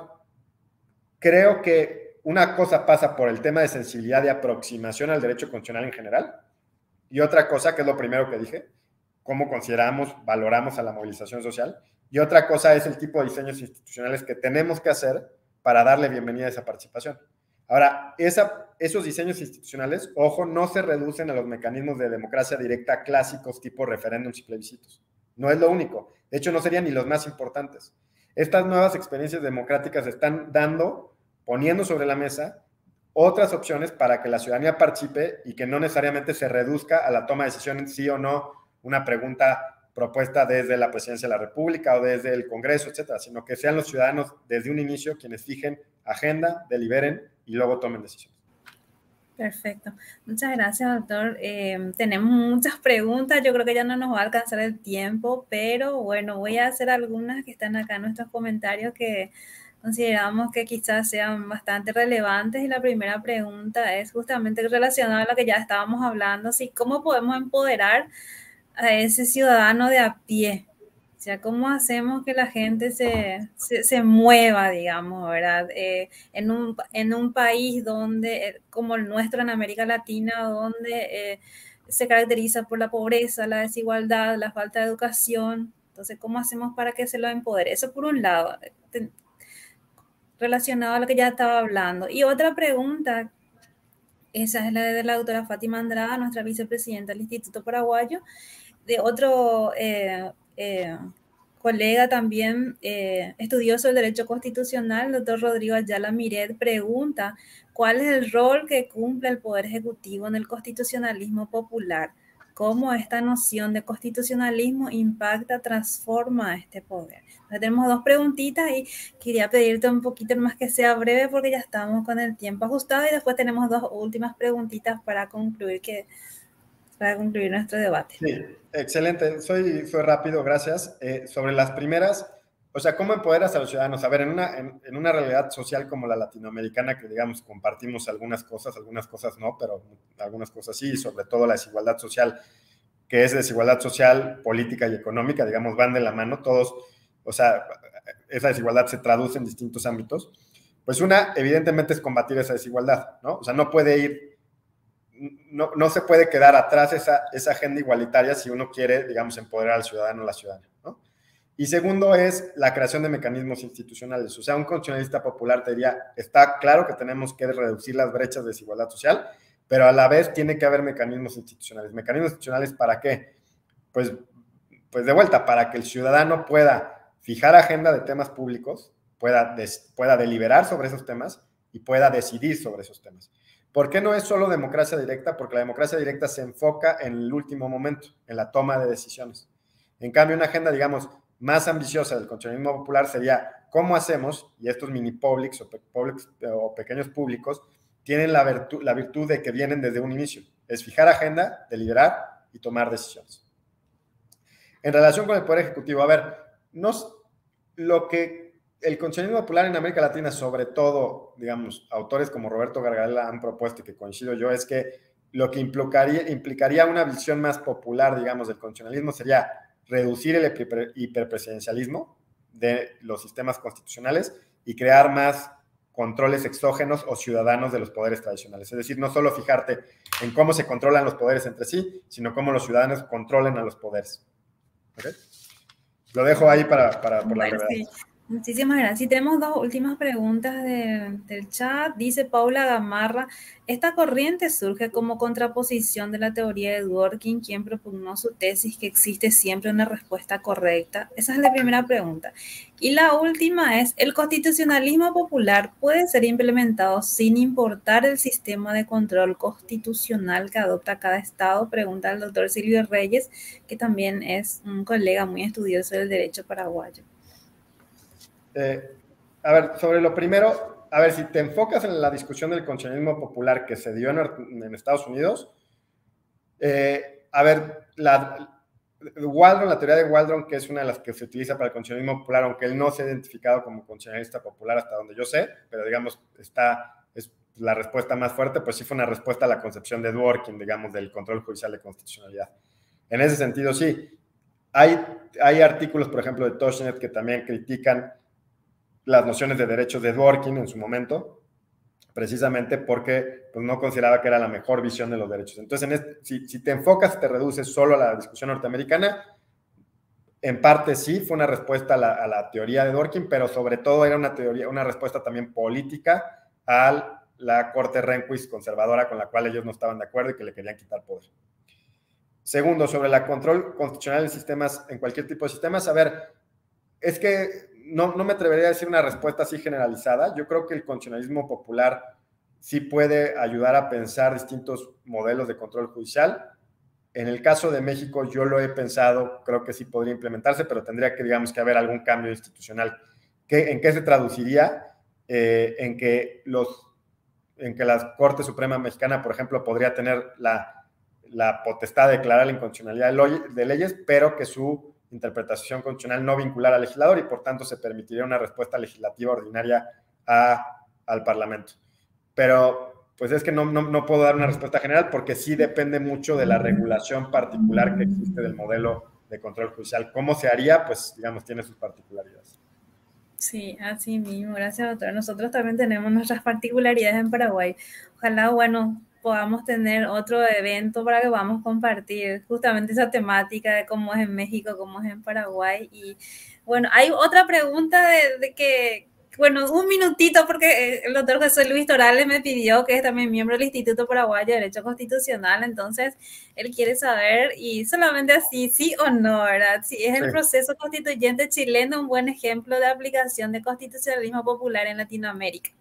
creo que una cosa pasa por el tema de sensibilidad de aproximación al derecho constitucional en general, y otra cosa, que es lo primero que dije, cómo consideramos, valoramos a la movilización social, y otra cosa es el tipo de diseños institucionales que tenemos que hacer para darle bienvenida a esa participación. Ahora, esa, esos diseños institucionales, ojo, no se reducen a los mecanismos de democracia directa clásicos tipo referéndums y plebiscitos. No es lo único. De hecho, no serían ni los más importantes. Estas nuevas experiencias democráticas están dando, poniendo sobre la mesa otras opciones para que la ciudadanía participe y que no necesariamente se reduzca a la toma de decisiones sí o no, una pregunta propuesta desde la Presidencia de la República o desde el Congreso, etcétera, sino que sean los ciudadanos desde un inicio quienes fijen agenda, deliberen y luego tomen decisiones. Perfecto. Muchas gracias, doctor. Eh, tenemos muchas preguntas. Yo creo que ya no nos va a alcanzar el tiempo, pero bueno, voy a hacer algunas que están acá en nuestros comentarios que consideramos que quizás sean bastante relevantes. Y la primera pregunta es justamente relacionada a lo que ya estábamos hablando, ¿sí? ¿Cómo podemos empoderar a ese ciudadano de a pie? O sea, ¿cómo hacemos que la gente se, se, se mueva, digamos, ¿verdad? Eh, en, un, en un país donde, como el nuestro en América Latina, donde eh, se caracteriza por la pobreza, la desigualdad, la falta de educación. Entonces, ¿cómo hacemos para que se lo empodere? Eso por un lado, relacionado a lo que ya estaba hablando. Y otra pregunta, esa es la de la doctora Fátima Andrada, nuestra vicepresidenta del Instituto Paraguayo, de otro eh, eh, colega también eh, estudioso del derecho constitucional, el doctor Rodrigo Ayala Miret, pregunta cuál es el rol que cumple el Poder Ejecutivo en el constitucionalismo popular, cómo esta noción de constitucionalismo impacta, transforma este poder. Entonces, tenemos dos preguntitas y quería pedirte un poquito más que sea breve porque ya estamos con el tiempo ajustado y después tenemos dos últimas preguntitas para concluir que para concluir nuestro debate. Sí, excelente. Soy, soy rápido, gracias. Eh, sobre las primeras, o sea, ¿cómo empoderas a los ciudadanos? A ver, en una, en, en una realidad social como la latinoamericana, que digamos compartimos algunas cosas, algunas cosas no, pero algunas cosas sí, y sobre todo la desigualdad social, que es desigualdad social, política y económica, digamos, van de la mano, todos, o sea, esa desigualdad se traduce en distintos ámbitos. Pues una, evidentemente, es combatir esa desigualdad, ¿no? O sea, no puede ir No, no se puede quedar atrás esa, esa agenda igualitaria si uno quiere, digamos, empoderar al ciudadano o la ciudadana, ¿no? Y segundo es la creación de mecanismos institucionales. O sea, un constitucionalista popular te diría, está claro que tenemos que reducir las brechas de desigualdad social, pero a la vez tiene que haber mecanismos institucionales. ¿Mecanismos institucionales para qué? Pues, pues de vuelta, para que el ciudadano pueda fijar agenda de temas públicos, pueda, des, pueda deliberar sobre esos temas y pueda decidir sobre esos temas. ¿Por qué no es solo democracia directa? Porque la democracia directa se enfoca en el último momento, en la toma de decisiones. En cambio, una agenda, digamos, más ambiciosa del constitucionalismo popular sería cómo hacemos, y estos mini publics o, pe publics, o pequeños públicos tienen la virtud, la virtud de que vienen desde un inicio. Es fijar agenda, deliberar y tomar decisiones. En relación con el Poder Ejecutivo, a ver, nos, lo que el constitucionalismo popular en América Latina, sobre todo, digamos, autores como Roberto Gargarella han propuesto y que coincido yo, es que lo que implicaría, implicaría una visión más popular, digamos, del constitucionalismo sería reducir el hiperpresidencialismo de los sistemas constitucionales y crear más controles exógenos o ciudadanos de los poderes tradicionales. Es decir, no solo fijarte en cómo se controlan los poderes entre sí, sino cómo los ciudadanos controlen a los poderes. ¿Okay? Lo dejo ahí para, para por la Bueno, brevedad. sí. Muchísimas gracias. Y tenemos dos últimas preguntas de, del chat. Dice Paula Gamarra, esta corriente surge como contraposición de la teoría de Dworkin, quien propugnó su tesis que existe siempre una respuesta correcta. Esa es la primera pregunta. Y la última es, ¿el constitucionalismo popular puede ser implementado sin importar el sistema de control constitucional que adopta cada estado? Pregunta el doctor Silvio Reyes, que también es un colega muy estudioso del derecho paraguayo. Eh, a ver, sobre lo primero, a ver, si te enfocas en la discusión del constitucionalismo popular que se dio en, en Estados Unidos, eh, a ver, la, Waldron, la teoría de Waldron, que es una de las que se utiliza para el constitucionalismo popular, aunque él no se ha identificado como constitucionalista popular hasta donde yo sé, pero digamos, está, es la respuesta más fuerte, pues sí fue una respuesta a la concepción de Dworkin, digamos, del control judicial de constitucionalidad. En ese sentido, sí. Hay, hay artículos, por ejemplo, de Toshnet que también critican las nociones de derechos de Dworkin en su momento, precisamente porque pues, no consideraba que era la mejor visión de los derechos. Entonces, en este, si, si te enfocas, te reduces solo a la discusión norteamericana, en parte sí, fue una respuesta a la, a la teoría de Dworkin, pero sobre todo era una, teoría, una respuesta también política a la Corte Rehnquist conservadora con la cual ellos no estaban de acuerdo y que le querían quitar poder. Segundo, sobre la control constitucional en sistemas, en cualquier tipo de sistemas, a ver, es que No, no me atrevería a decir una respuesta así generalizada. Yo creo que el constitucionalismo popular sí puede ayudar a pensar distintos modelos de control judicial. En el caso de México, yo lo he pensado, creo que sí podría implementarse, pero tendría que, digamos, que haber algún cambio institucional. ¿Qué, ¿En qué se traduciría? Eh, en, que los, en que la Corte Suprema Mexicana, por ejemplo, podría tener la, la potestad de declarar la inconstitucionalidad de, de leyes, pero que su interpretación constitucional no vincular al legislador y por tanto se permitiría una respuesta legislativa ordinaria a, al Parlamento. Pero pues es que no, no, no puedo dar una respuesta general porque sí depende mucho de la regulación particular que existe del modelo de control judicial. ¿Cómo se haría? Pues digamos, tiene sus particularidades. Sí, así mismo, gracias doctor. Nosotros también tenemos nuestras particularidades en Paraguay. Ojalá, bueno, podamos tener otro evento para que podamos compartir justamente esa temática de cómo es en México, cómo es en Paraguay. Y bueno, hay otra pregunta de, de que, bueno, un minutito, porque el doctor José Luis Torales me pidió, que es también miembro del Instituto Paraguayo de Derecho Constitucional, entonces él quiere saber, y solamente así, sí o no, ¿verdad? Si es el sí. proceso constituyente chileno un buen ejemplo de aplicación de constitucionalismo popular en Latinoamérica.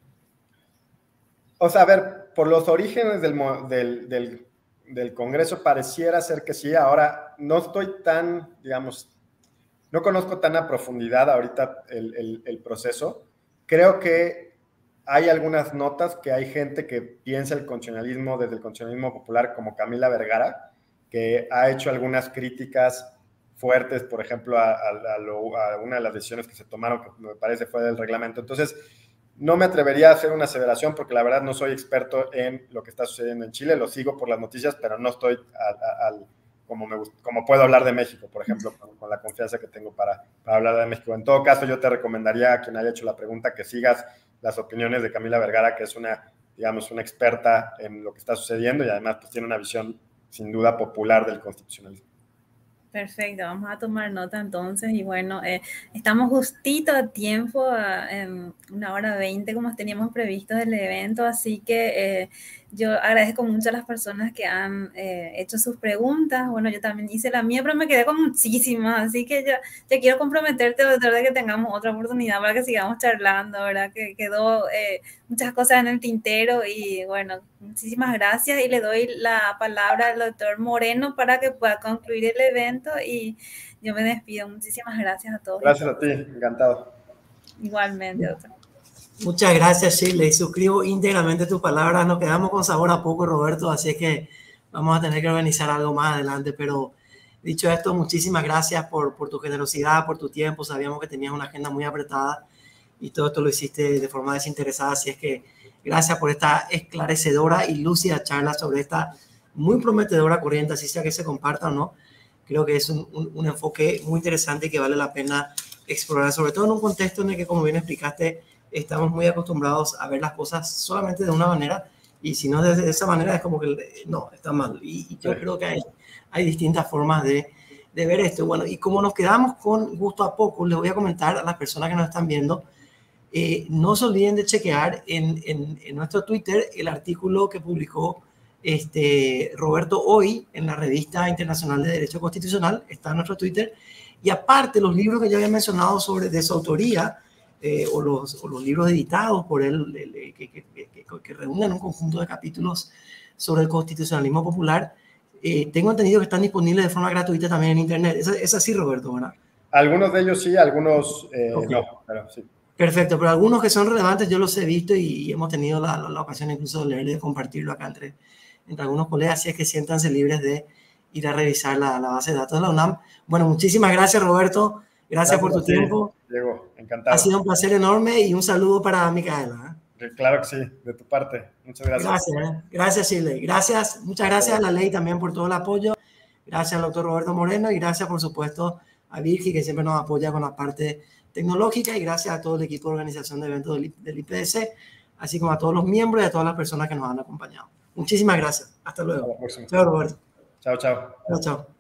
O sea, a ver, por los orígenes del, del, del, del Congreso pareciera ser que sí. Ahora, no estoy tan, digamos, no conozco tan a profundidad ahorita el, el, el proceso. Creo que hay algunas notas que hay gente que piensa el constitucionalismo desde el constitucionalismo popular, como Camila Vergara, que ha hecho algunas críticas fuertes, por ejemplo, a, a, a, lo, a una de las decisiones que se tomaron, que me parece fue del reglamento. Entonces, no me atrevería a hacer una aseveración porque la verdad no soy experto en lo que está sucediendo en Chile, lo sigo por las noticias, pero no estoy al, al, como, me, como puedo hablar de México, por ejemplo, con, con la confianza que tengo para, para hablar de México. En todo caso, yo te recomendaría a quien haya hecho la pregunta que sigas las opiniones de Camila Vergara, que es una, digamos, una experta en lo que está sucediendo y además pues, tiene una visión sin duda popular del constitucionalismo. Perfecto, vamos a tomar nota entonces y bueno, eh, estamos justito a tiempo, a, en una hora veinte como teníamos previsto del evento, así que eh, yo agradezco mucho a las personas que han eh, hecho sus preguntas. Bueno, yo también hice la mía, pero me quedé con muchísimas, así que ya, ya quiero comprometerte, doctor, de que tengamos otra oportunidad para que sigamos charlando, ¿verdad? Que quedó eh, muchas cosas en el tintero y bueno, muchísimas gracias y le doy la palabra al doctor Moreno para que pueda concluir el evento y yo me despido. Muchísimas gracias a todos. Gracias a ti, encantado. Igualmente, doctor. Muchas gracias, Shirley. Suscribo íntegramente tus palabras. Nos quedamos con sabor a poco, Roberto, así que vamos a tener que organizar algo más adelante. Pero dicho esto, muchísimas gracias por, por tu generosidad, por tu tiempo. Sabíamos que tenías una agenda muy apretada y todo esto lo hiciste de forma desinteresada. Así es que gracias por esta esclarecedora y lúcida charla sobre esta muy prometedora corriente, así sea que se comparta o no. Creo que es un, un, un enfoque muy interesante y que vale la pena explorar, sobre todo en un contexto en el que, como bien explicaste, estamos muy acostumbrados a ver las cosas solamente de una manera, y si no de esa manera es como que no, está mal. Y, y yo sí. creo que hay, hay distintas formas de, de ver esto. Bueno, y como nos quedamos con gusto a poco, les voy a comentar a las personas que nos están viendo, eh, no se olviden de chequear en, en, en nuestro Twitter el artículo que publicó este, Roberto hoy en la Revista Internacional de Derecho Constitucional, está en nuestro Twitter, y aparte los libros que yo había mencionado sobre de su autoría, eh, o, los, o los libros editados por él, que, que, que, que, que reúnen un conjunto de capítulos sobre el constitucionalismo popular, eh, tengo entendido que están disponibles de forma gratuita también en internet. Es, es así, Roberto, ¿verdad? Algunos de ellos sí, algunos eh, okay. no, pero sí. Perfecto, pero algunos que son relevantes yo los he visto y, y hemos tenido la, la, la ocasión incluso de leerlo y de compartirlo acá entre, entre algunos colegas, así es que siéntanse libres de ir a revisar la, la base de datos de la UNAM. Bueno, muchísimas gracias, Roberto. Gracias, gracias por tu sí, tiempo. Diego, encantado. Ha sido un placer enorme y un saludo para Micaela. ¿eh? Claro que sí, de tu parte. Muchas gracias. Gracias, ¿eh? Gracias, Shirley. Gracias, muchas gracias a la ley también por todo el apoyo. Gracias al doctor Roberto Moreno y gracias, por supuesto, a Virgi, que siempre nos apoya con la parte tecnológica, y gracias a todo el equipo de organización de eventos del, del I P D C, así como a todos los miembros y a todas las personas que nos han acompañado. Muchísimas gracias. Hasta luego. Chao, Roberto. Chao, chao. Chao, chao.